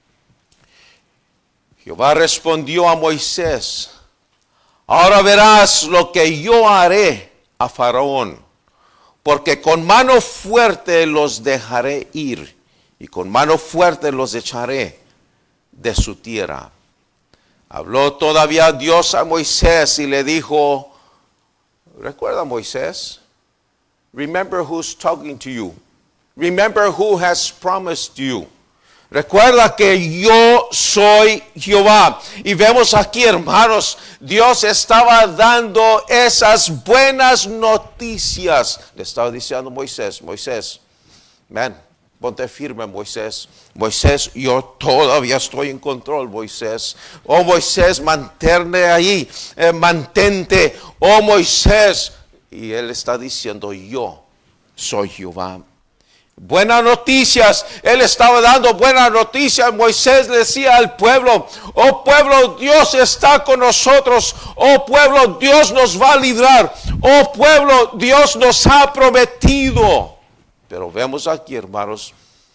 Speaker 2: Jehová respondió a Moisés: ahora verás lo que yo haré a Faraón, porque con mano fuerte los dejaré ir, y con mano fuerte los echaré de su tierra. Habló todavía Dios a Moisés y le dijo, recuerda, Moisés, remember who's talking to you. Remember who has promised you. Recuerda que yo soy Jehová. Y vemos aquí, hermanos, Dios estaba dando esas buenas noticias. Le estaba diciendo a Moisés, Moisés, man, ponte firme, Moisés. Moisés, yo todavía estoy en control, Moisés. Oh, Moisés, mantente ahí, eh, mantente. Oh, Moisés. Y él está diciendo, yo soy Jehová. Buenas noticias, él estaba dando buenas noticias. Moisés decía al pueblo, oh pueblo, Dios está con nosotros. Oh pueblo, Dios nos va a librar. Oh pueblo, Dios nos ha prometido. Pero vemos aquí, hermanos,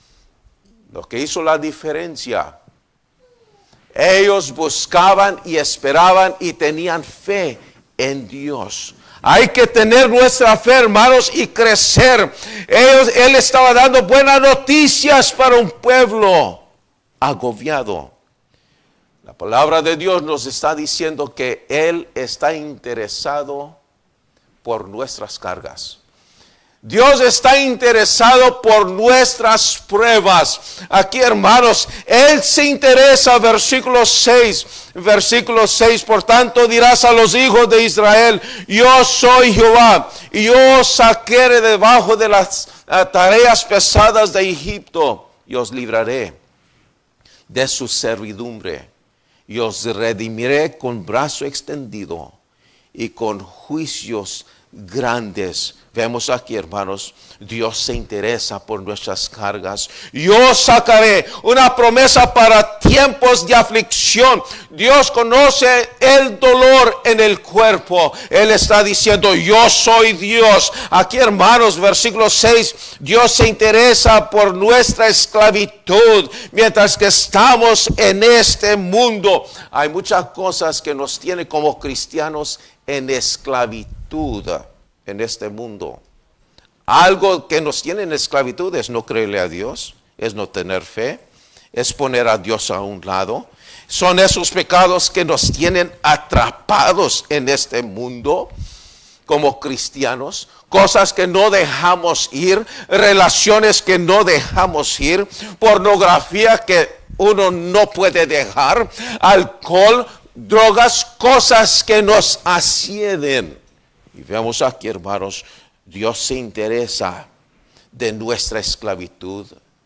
Speaker 2: lo que hizo la diferencia. Ellos buscaban y esperaban y tenían fe en Dios. Hay que tener nuestra fe, hermanos, y crecer. Ellos, él estaba dando buenas noticias para un pueblo agobiado. La palabra de Dios nos está diciendo que Él está interesado por nuestras cargas. Dios está interesado por nuestras pruebas. Aquí, hermanos, Él se interesa, versículo seis, versículo seis, por tanto dirás a los hijos de Israel, yo soy Jehová, y yo os saqué de debajo de las uh, tareas pesadas de Egipto, y os libraré de su servidumbre, y os redimiré con brazo extendido, y con juicios grandes. Vemos aquí, hermanos, Dios se interesa por nuestras cargas. Yo sacaré una promesa para tiempos de aflicción. Dios conoce el dolor en el cuerpo. Él está diciendo, yo soy Dios. Aquí, hermanos, versículo seis, Dios se interesa por nuestra esclavitud mientras que estamos en este mundo. Hay muchas cosas que nos tienen como cristianos en esclavitud en este mundo. Algo que nos tiene en esclavitud es no creerle a Dios, es no tener fe, es poner a Dios a un lado. Son esos pecados que nos tienen atrapados en este mundo como cristianos, cosas que no dejamos ir, relaciones que no dejamos ir, pornografía que uno no puede dejar, alcohol, drogas, cosas que nos ascienden. Y vemos aquí, hermanos, Dios se interesa de nuestra esclavitud.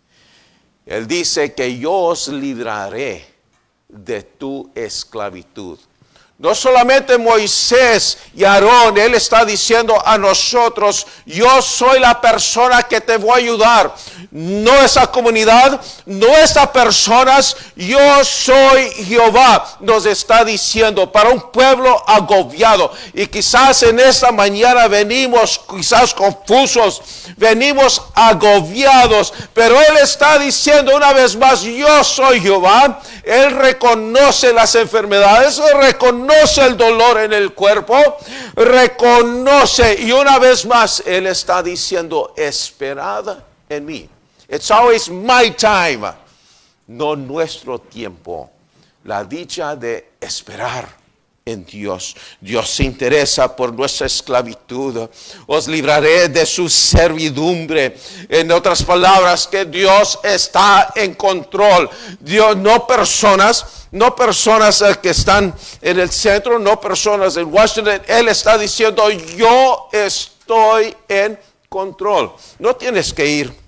Speaker 2: Él dice que yo os libraré de tu esclavitud. No solamente Moisés y Aarón, Él está diciendo a nosotros, yo soy la persona que te voy a ayudar. No esa comunidad, no esas personas, yo soy Jehová. Nos está diciendo para un pueblo agobiado. Y quizás en esta mañana venimos quizás confusos, venimos agobiados. Pero Él está diciendo una vez más, yo soy Jehová. Él reconoce las enfermedades, Él reconoce Reconoce el dolor en el cuerpo, reconoce, y una vez más Él está diciendo, esperad en mí. It's always my time, no nuestro tiempo. La dicha de esperar en Dios. Dios se interesa por nuestra esclavitud. Os libraré de su servidumbre. En otras palabras, que Dios está en control. Dios, no personas, no personas que están en el centro, no personas en Washington. Él está diciendo, yo estoy en control. No tienes que ir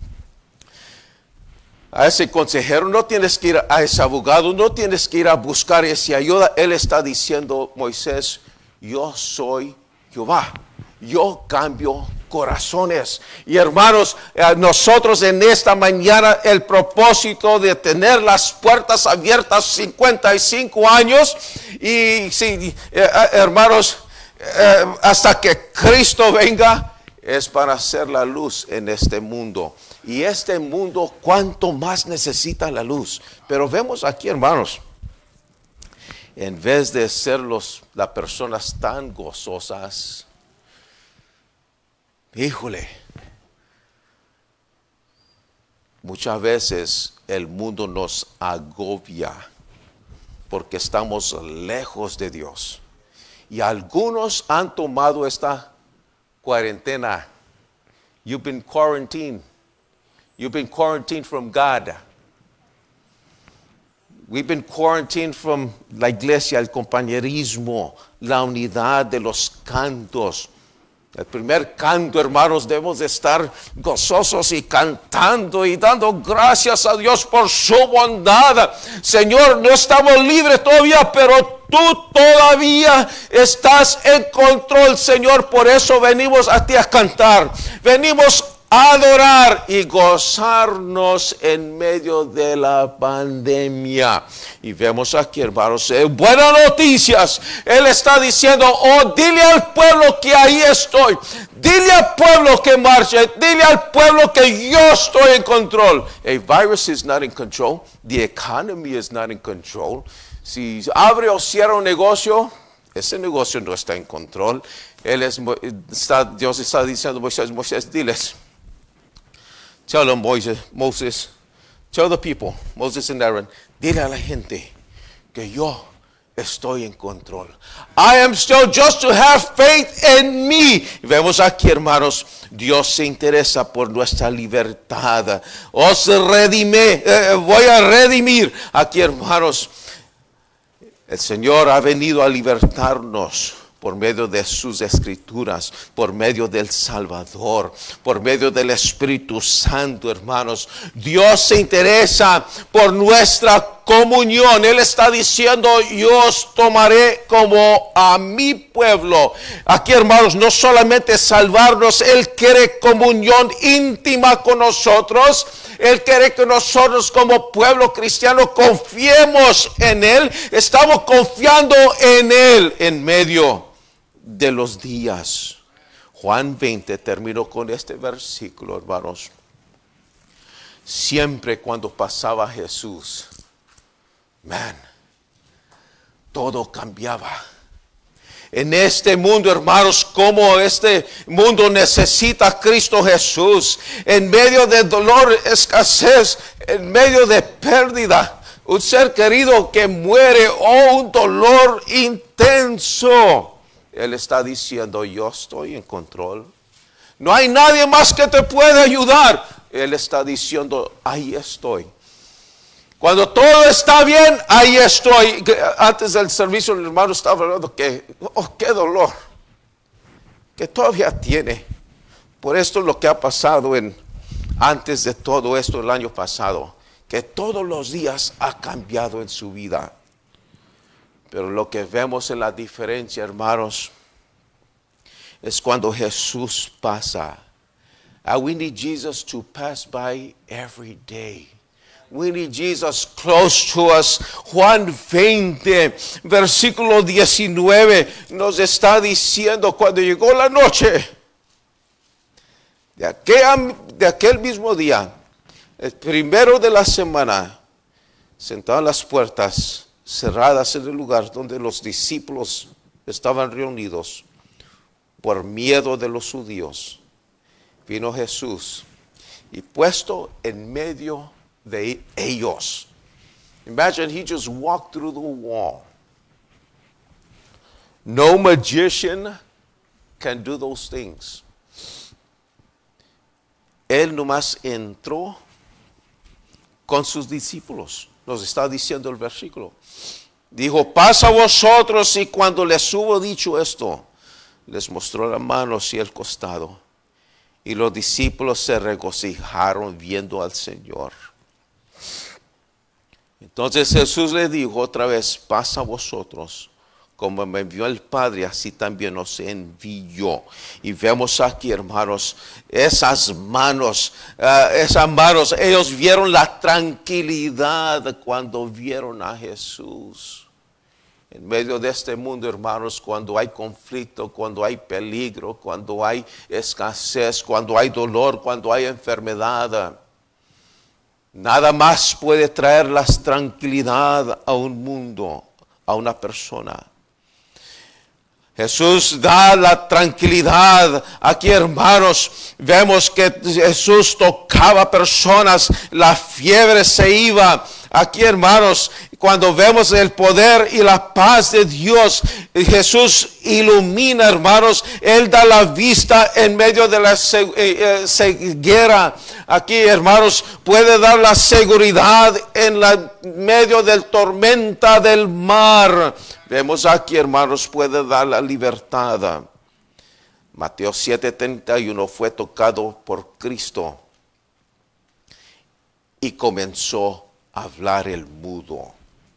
Speaker 2: a ese consejero, no tienes que ir a ese abogado, no tienes que ir a buscar esa ayuda. Él está diciendo, Moisés, yo soy Jehová. Yo cambio corazones. Y hermanos, eh, nosotros en esta mañana el propósito de tener las puertas abiertas cincuenta y cinco años y sí, eh, hermanos, eh, hasta que Cristo venga, es para hacer la luz en este mundo. Y este mundo, cuánto más necesita la luz. Pero vemos aquí, hermanos, en vez de ser los, las personas tan gozosas, híjole, muchas veces el mundo nos agobia porque estamos lejos de Dios. Y algunos han tomado esta cuarentena. You've been quarantined. You've been quarantined from God. We've been quarantined from la iglesia, el compañerismo, la unidad de los cantos. El primer canto, hermanos, debemos de estar gozosos y cantando y dando gracias a Dios por su bondad. Señor, no estamos libres todavía, pero tú todavía estás en control, Señor. Por eso venimos a ti a cantar. Venimos a adorar y gozarnos en medio de la pandemia. Y vemos aquí, hermanos, eh, buenas noticias. Él está diciendo, oh, dile al pueblo que ahí estoy. Dile al pueblo que marche. Dile al pueblo que yo estoy en control. A virus is not in control. The economy is not in control. Si abre o cierra un negocio, ese negocio no está en control. Él es, está, Dios está diciendo, Moisés, Moisés, diles. Tell them, Moses, Moses, tell the people, Moses and Aaron, dile a la gente que yo estoy en control. I am still just to have faith in me. Vemos aquí, hermanos, Dios se interesa por nuestra libertad. Os redime, eh, voy a redimir. Aquí, hermanos, el Señor ha venido a libertarnos por medio de sus escrituras, por medio del Salvador, por medio del Espíritu Santo, hermanos. Dios se interesa por nuestra comunión. Él está diciendo, yo os tomaré como a mi pueblo. Aquí, hermanos, no solamente salvarnos, Él quiere comunión íntima con nosotros. Él quiere que nosotros como pueblo cristiano confiemos en Él. Estamos confiando en Él en medio de los días. Juan veinte terminó con este versículo, hermanos. Siempre cuando pasaba Jesús, man, todo cambiaba. En este mundo, hermanos, como este mundo necesita a Cristo Jesús, en medio de dolor, escasez, en medio de pérdida, un ser querido que muere, oh, un dolor intenso. Él está diciendo, yo estoy en control. No hay nadie más que te pueda ayudar. Él está diciendo, ahí estoy. Cuando todo está bien, ahí estoy. Antes del servicio, el hermano estaba hablando que, oh, qué dolor, que todavía tiene. Por esto lo que ha pasado en, antes de todo esto el año pasado, que todos los días ha cambiado en su vida. Pero lo que vemos en la diferencia, hermanos, es cuando Jesús pasa. Uh, we need Jesus to pass by every day. We need Jesus close to us. Juan veinte, versículo diecinueve, nos está diciendo, cuando llegó la noche de aquel, de aquel mismo día, el primero de la semana, sentado en las puertas cerradas en el lugar donde los discípulos estaban reunidos por miedo de los judíos, vino Jesús y puesto en medio de ellos. Imagine he just walked through the wall. No magician can do those things. Él nomás entró con sus discípulos. Nos está diciendo el versículo. Dijo, pasa a vosotros, y cuando les hubo dicho esto, les mostró las manos y el costado. Y los discípulos se regocijaron viendo al Señor. Entonces Jesús le dijo otra vez, pasa a vosotros. como me envió el Padre, así también nos envió. Y vemos aquí, hermanos, esas manos, uh, esas manos, ellos vieron la tranquilidad cuando vieron a Jesús. En medio de este mundo, hermanos, cuando hay conflicto, cuando hay peligro, cuando hay escasez, cuando hay dolor, cuando hay enfermedad, nada más puede traer la tranquilidad a un mundo, a una persona. Jesús da la tranquilidad. Aquí, hermanos, vemos que Jesús tocaba personas, la fiebre se iba. Aquí, hermanos, cuando vemos el poder y la paz de Dios, Jesús ilumina, hermanos. Él da la vista en medio de la ceguera. Aquí, hermanos, puede dar la seguridad en la medio del tormenta del mar. Vemos aquí, hermanos, puede dar la libertad. Mateo siete treinta y uno fue tocado por Cristo y comenzó a hablar el mudo.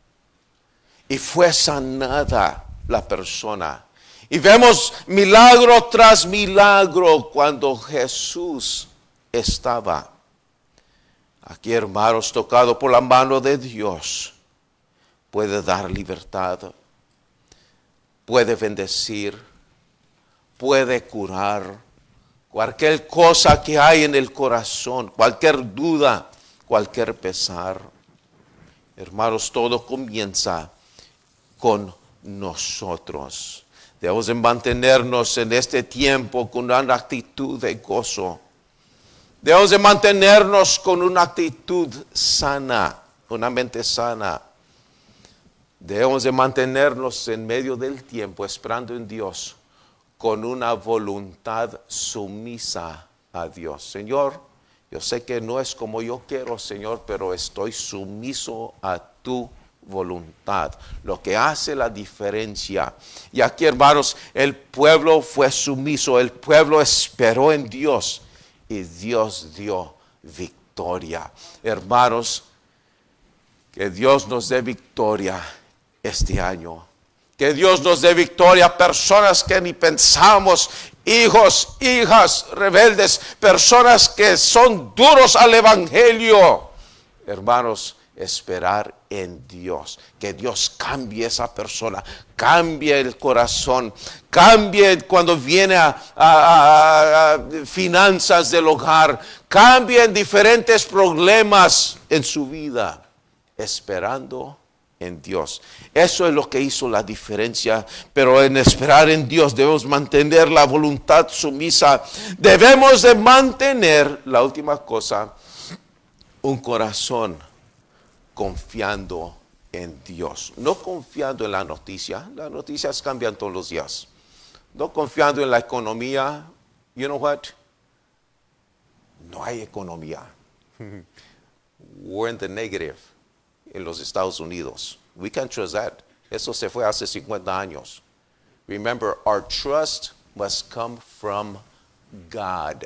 Speaker 2: Y fue sanada la persona. Y vemos milagro tras milagro cuando Jesús estaba. Aquí, hermanos, tocado por la mano de Dios, puede dar libertad. Puede bendecir, puede curar cualquier cosa que hay en el corazón, cualquier duda, cualquier pesar. Hermanos, todo comienza con nosotros. Debemos de mantenernos en este tiempo con una actitud de gozo. Debemos de mantenernos con una actitud sana, una mente sana. Debemos de mantenernos en medio del tiempo esperando en Dios con una voluntad sumisa a Dios. Señor, yo sé que no es como yo quiero, Señor, pero estoy sumiso a tu voluntad, lo que hace la diferencia. Y aquí, hermanos, el pueblo fue sumiso, el pueblo esperó en Dios y Dios dio victoria. Hermanos, que Dios nos dé victoria este año. Que Dios nos dé victoria a personas que ni pensamos, hijos, hijas rebeldes, personas que son duros al evangelio. Hermanos, esperar en Dios, que Dios cambie esa persona, cambie el corazón, cambie cuando viene a, a, a, a finanzas del hogar, cambie en diferentes problemas en su vida, esperando en Dios. Eso es lo que hizo la diferencia. Pero en esperar en Dios debemos mantener la voluntad sumisa. Debemos de mantener, la última cosa, un corazón confiando en Dios. No confiando en la noticia. Las noticias cambian todos los días. No confiando en la economía. You know what? No hay economía. We're in the negative. En los Estados Unidos. We can't trust that. Eso se fue hace cincuenta años. Remember, our trust must come from God.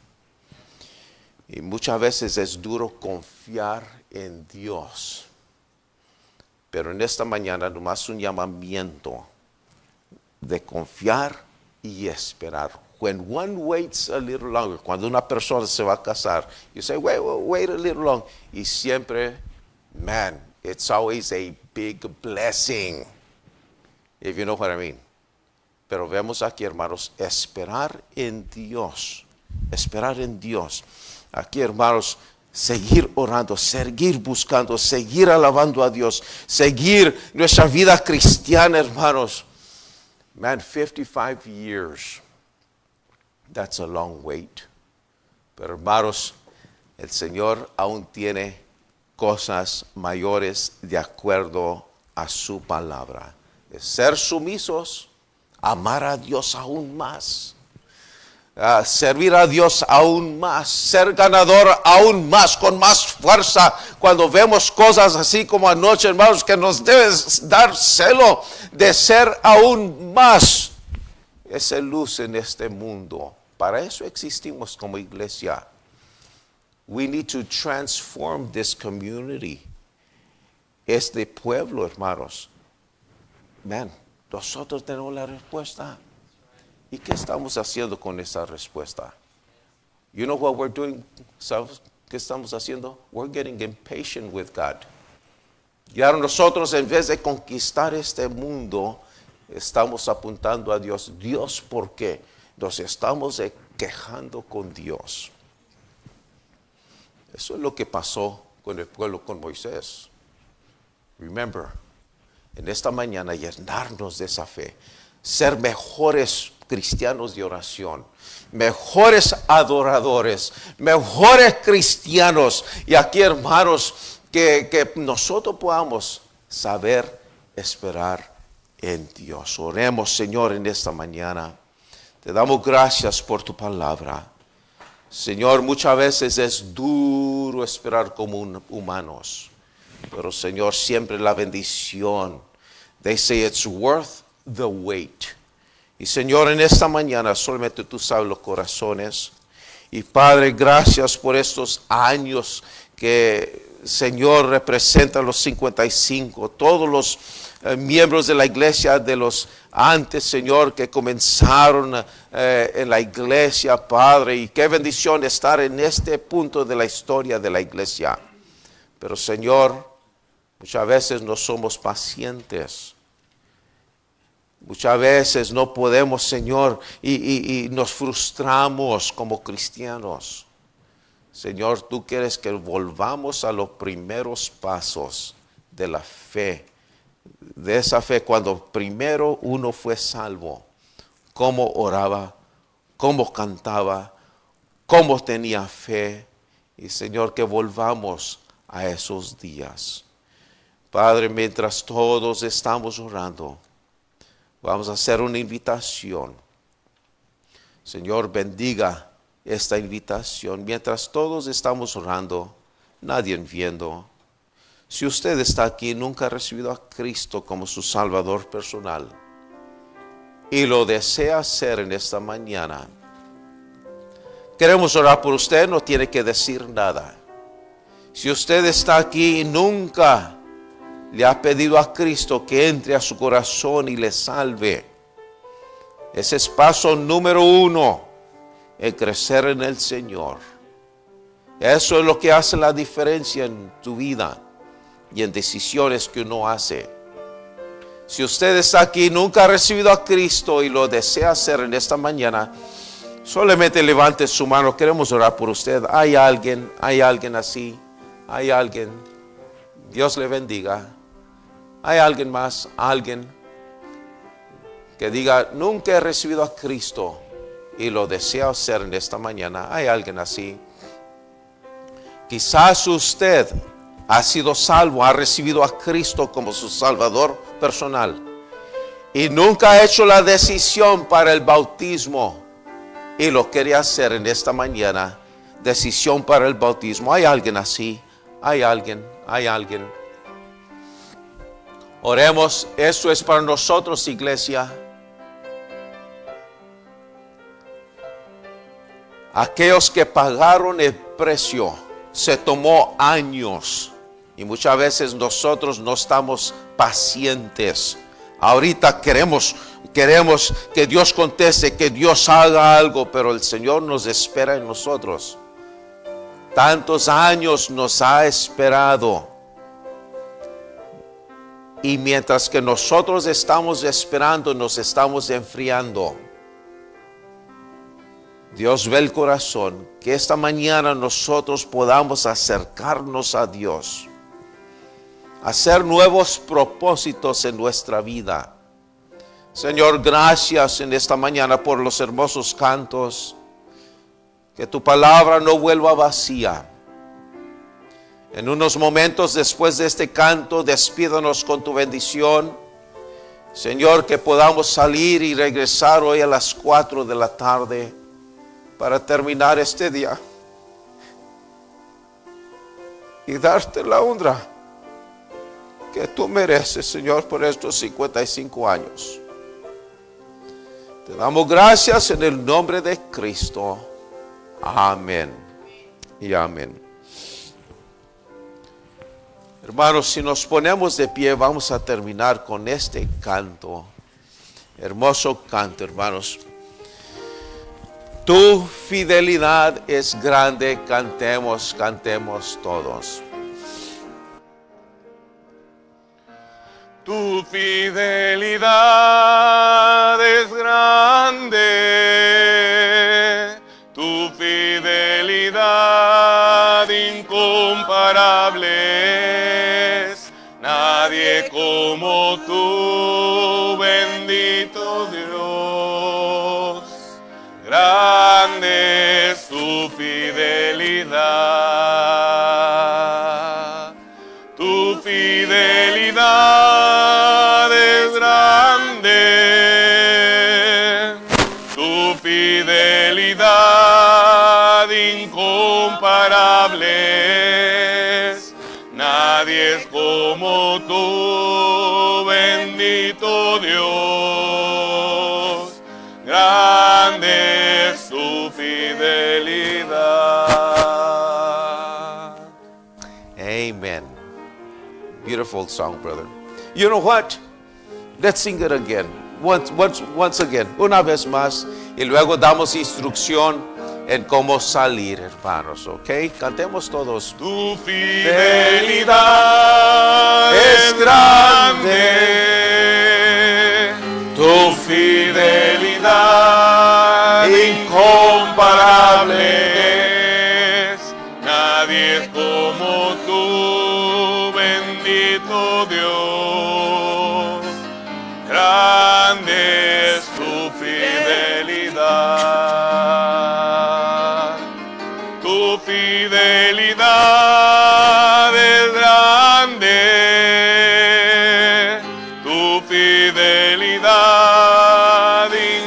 Speaker 2: Y muchas veces es duro confiar en Dios. Pero en esta mañana nomás un llamamiento de confiar y esperar. When one waits a little longer, cuando una persona se va a casar, you say, wait, wait, wait a little long. Y siempre, man, it's always a big blessing, if you know what I mean. Pero vemos aquí, hermanos, esperar en Dios, esperar en Dios. Aquí, hermanos, seguir orando, seguir buscando, seguir alabando a Dios, seguir nuestra vida cristiana, hermanos. Man, fifty-five years, that's a long wait. Pero, hermanos, el Señor aún tiene cosas mayores de acuerdo a su palabra. Ser sumisos, amar a Dios aún más, uh, servir a Dios aún más, ser ganador aún más, con más fuerza. Cuando vemos cosas así como anoche, hermanos, que nos debe dar celo de ser aún más esa luz en este mundo. Para eso existimos como iglesia. We need to transform this community. Este pueblo, hermanos, man, nosotros tenemos la respuesta. ¿Y qué estamos haciendo con esa respuesta? You know what we're doing? ¿Sabes qué estamos haciendo? We're getting impatient with God. Y ahora nosotros, en vez de conquistar este mundo, estamos apuntando a Dios. Dios, ¿por qué? Nos estamos quejando con Dios. Eso es lo que pasó con el pueblo, con Moisés. Remember, en esta mañana llenarnos de esa fe, ser mejores cristianos de oración, mejores adoradores, mejores cristianos. Y aquí, hermanos, que, que nosotros podamos saber esperar en Dios. Oremos, Señor, en esta mañana. Te damos gracias por tu palabra. Señor, muchas veces es duro esperar como un, humanos. Pero, Señor, siempre la bendición. They say it's worth the wait. Y, Señor, en esta mañana solamente tú sabes los corazones. Y, Padre, gracias por estos años que, Señor, representan los cincuenta y cinco. Todos los eh, miembros de la iglesia de los antes, Señor, que comenzaron eh, en la iglesia, Padre. Y qué bendición estar en este punto de la historia de la iglesia. Pero, Señor, muchas veces no somos pacientes. Muchas veces no podemos, Señor, y, y, y nos frustramos como cristianos. Señor, tú quieres que volvamos a los primeros pasos de la fe. De esa fe, cuando primero uno fue salvo. Cómo oraba, cómo cantaba, cómo tenía fe. Y, Señor, que volvamos a esos días. Padre, mientras todos estamos orando, vamos a hacer una invitación. Señor, bendiga esta invitación. Mientras todos estamos orando, nadie viendo. Si usted está aquí y nunca ha recibido a Cristo como su Salvador personal y lo desea hacer en esta mañana, queremos orar por usted, no tiene que decir nada. Si usted está aquí y nunca le ha pedido a Cristo que entre a su corazón y le salve, ese es paso número uno en crecer en el Señor. Eso es lo que hace la diferencia en tu vida y en decisiones que uno hace. Si usted está aquí y nunca ha recibido a Cristo y lo desea hacer en esta mañana, solamente levante su mano. Queremos orar por usted. ¿Hay alguien? ¿Hay alguien así? ¿Hay alguien? Dios le bendiga. ¿Hay alguien más? ¿Alguien que diga, nunca he recibido a Cristo y lo desea hacer en esta mañana? ¿Hay alguien así? Quizás usted ha sido salvo, ha recibido a Cristo como su Salvador personal y nunca ha hecho la decisión para el bautismo y lo quería hacer en esta mañana. Decisión para el bautismo. ¿Hay alguien así? ¿Hay alguien? ¿Hay alguien? Oremos. Esto es para nosotros, iglesia. Aquellos que pagaron el precio, se tomó años. Y muchas veces nosotros no estamos pacientes. Ahorita queremos, queremos que Dios conteste, que Dios haga algo, pero el Señor nos espera en nosotros. Tantos años nos ha esperado. Y mientras que nosotros estamos esperando, nos estamos enfriando. Dios ve el corazón, que esta mañana nosotros podamos acercarnos a Dios, hacer nuevos propósitos en nuestra vida. Señor, gracias en esta mañana por los hermosos cantos, que tu palabra no vuelva vacía. En unos momentos después de este canto, despídanos con tu bendición. Señor, que podamos salir y regresar hoy a las cuatro de la tarde para terminar este día y darte la honra que tú mereces, Señor, por estos cincuenta y cinco años. Te damos gracias en el nombre de Cristo. Amén y amén. Hermanos, si nos ponemos de pie, vamos a terminar con este canto. Hermoso canto, hermanos. Tu fidelidad es grande, cantemos, cantemos todos.
Speaker 1: Tu fidelidad es grande, tu fidelidad incomparable es, nadie como tú, bendito Dios. Grande es tu fidelidad, tu fidelidad es grande, tu fidelidad incomparable es, nadie es como tú, bendito Dios. Grande es tu fidelidad.
Speaker 2: Amen. Beautiful song, brother. You know what? Let's sing it again. Once, once, once again. Una vez más. Y luego damos instrucción en cómo salir, hermanos. ¿Ok? Cantemos todos.
Speaker 1: Tu fidelidad es grande, tu fidelidad incomparable es, nadie es como tú, bendito Dios. Grande es tu fidelidad, tu fidelidad es grande, tu fidelidad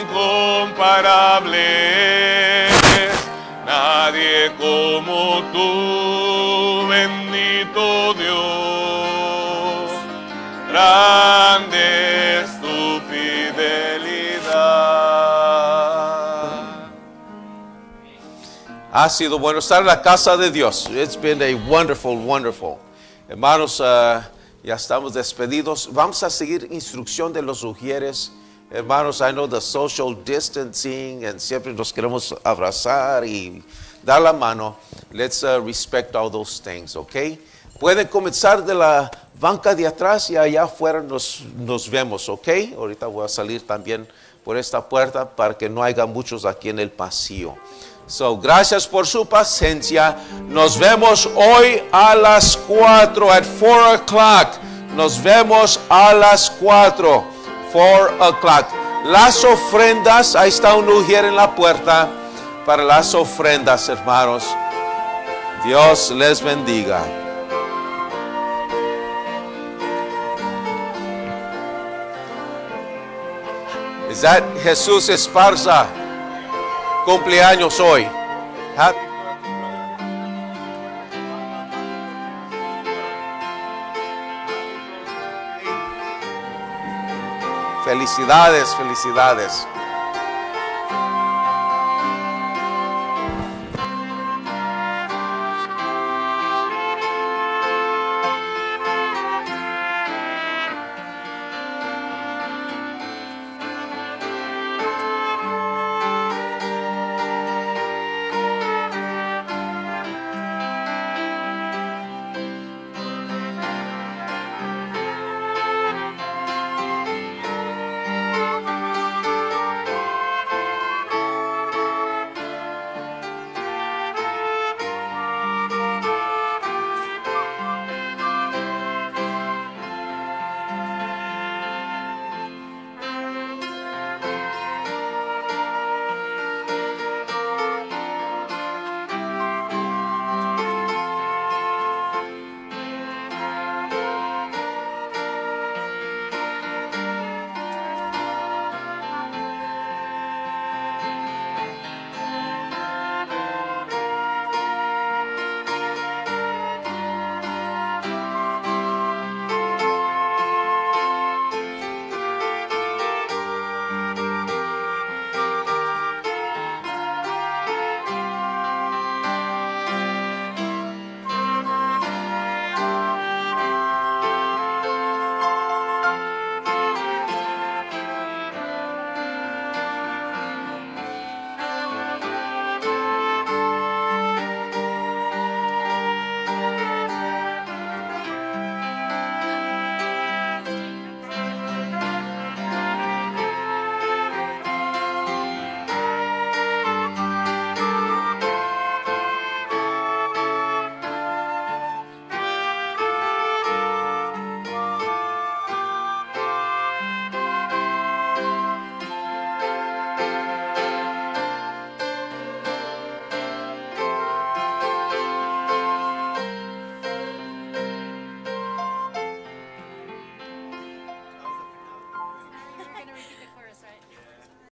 Speaker 1: incomparable es, nadie como tú, bendito Dios. Grande es tu fidelidad.
Speaker 2: Ha sido bueno estar en la casa de Dios. It's been a wonderful, wonderful. Hermanos, uh, ya estamos despedidos. Vamos a seguir instrucción de los ujieres. Hermanos, I know the social distancing and siempre nos queremos abrazar y dar la mano. Let's uh, respect all those things, okay? Pueden comenzar de la banca de atrás y allá afuera nos, nos vemos, ¿ok? Ahorita voy a salir también por esta puerta para que no haya muchos aquí en el pasillo. So, gracias por su paciencia. Nos vemos hoy a las cuatro, at four o'clock. Nos vemos a las cuatro, four o'clock. Las ofrendas, ahí está un ujier en la puerta para las ofrendas, hermanos. Dios les bendiga. Is that Jesús Esparza? Cumpleaños hoy. Happy Felicidades, felicidades.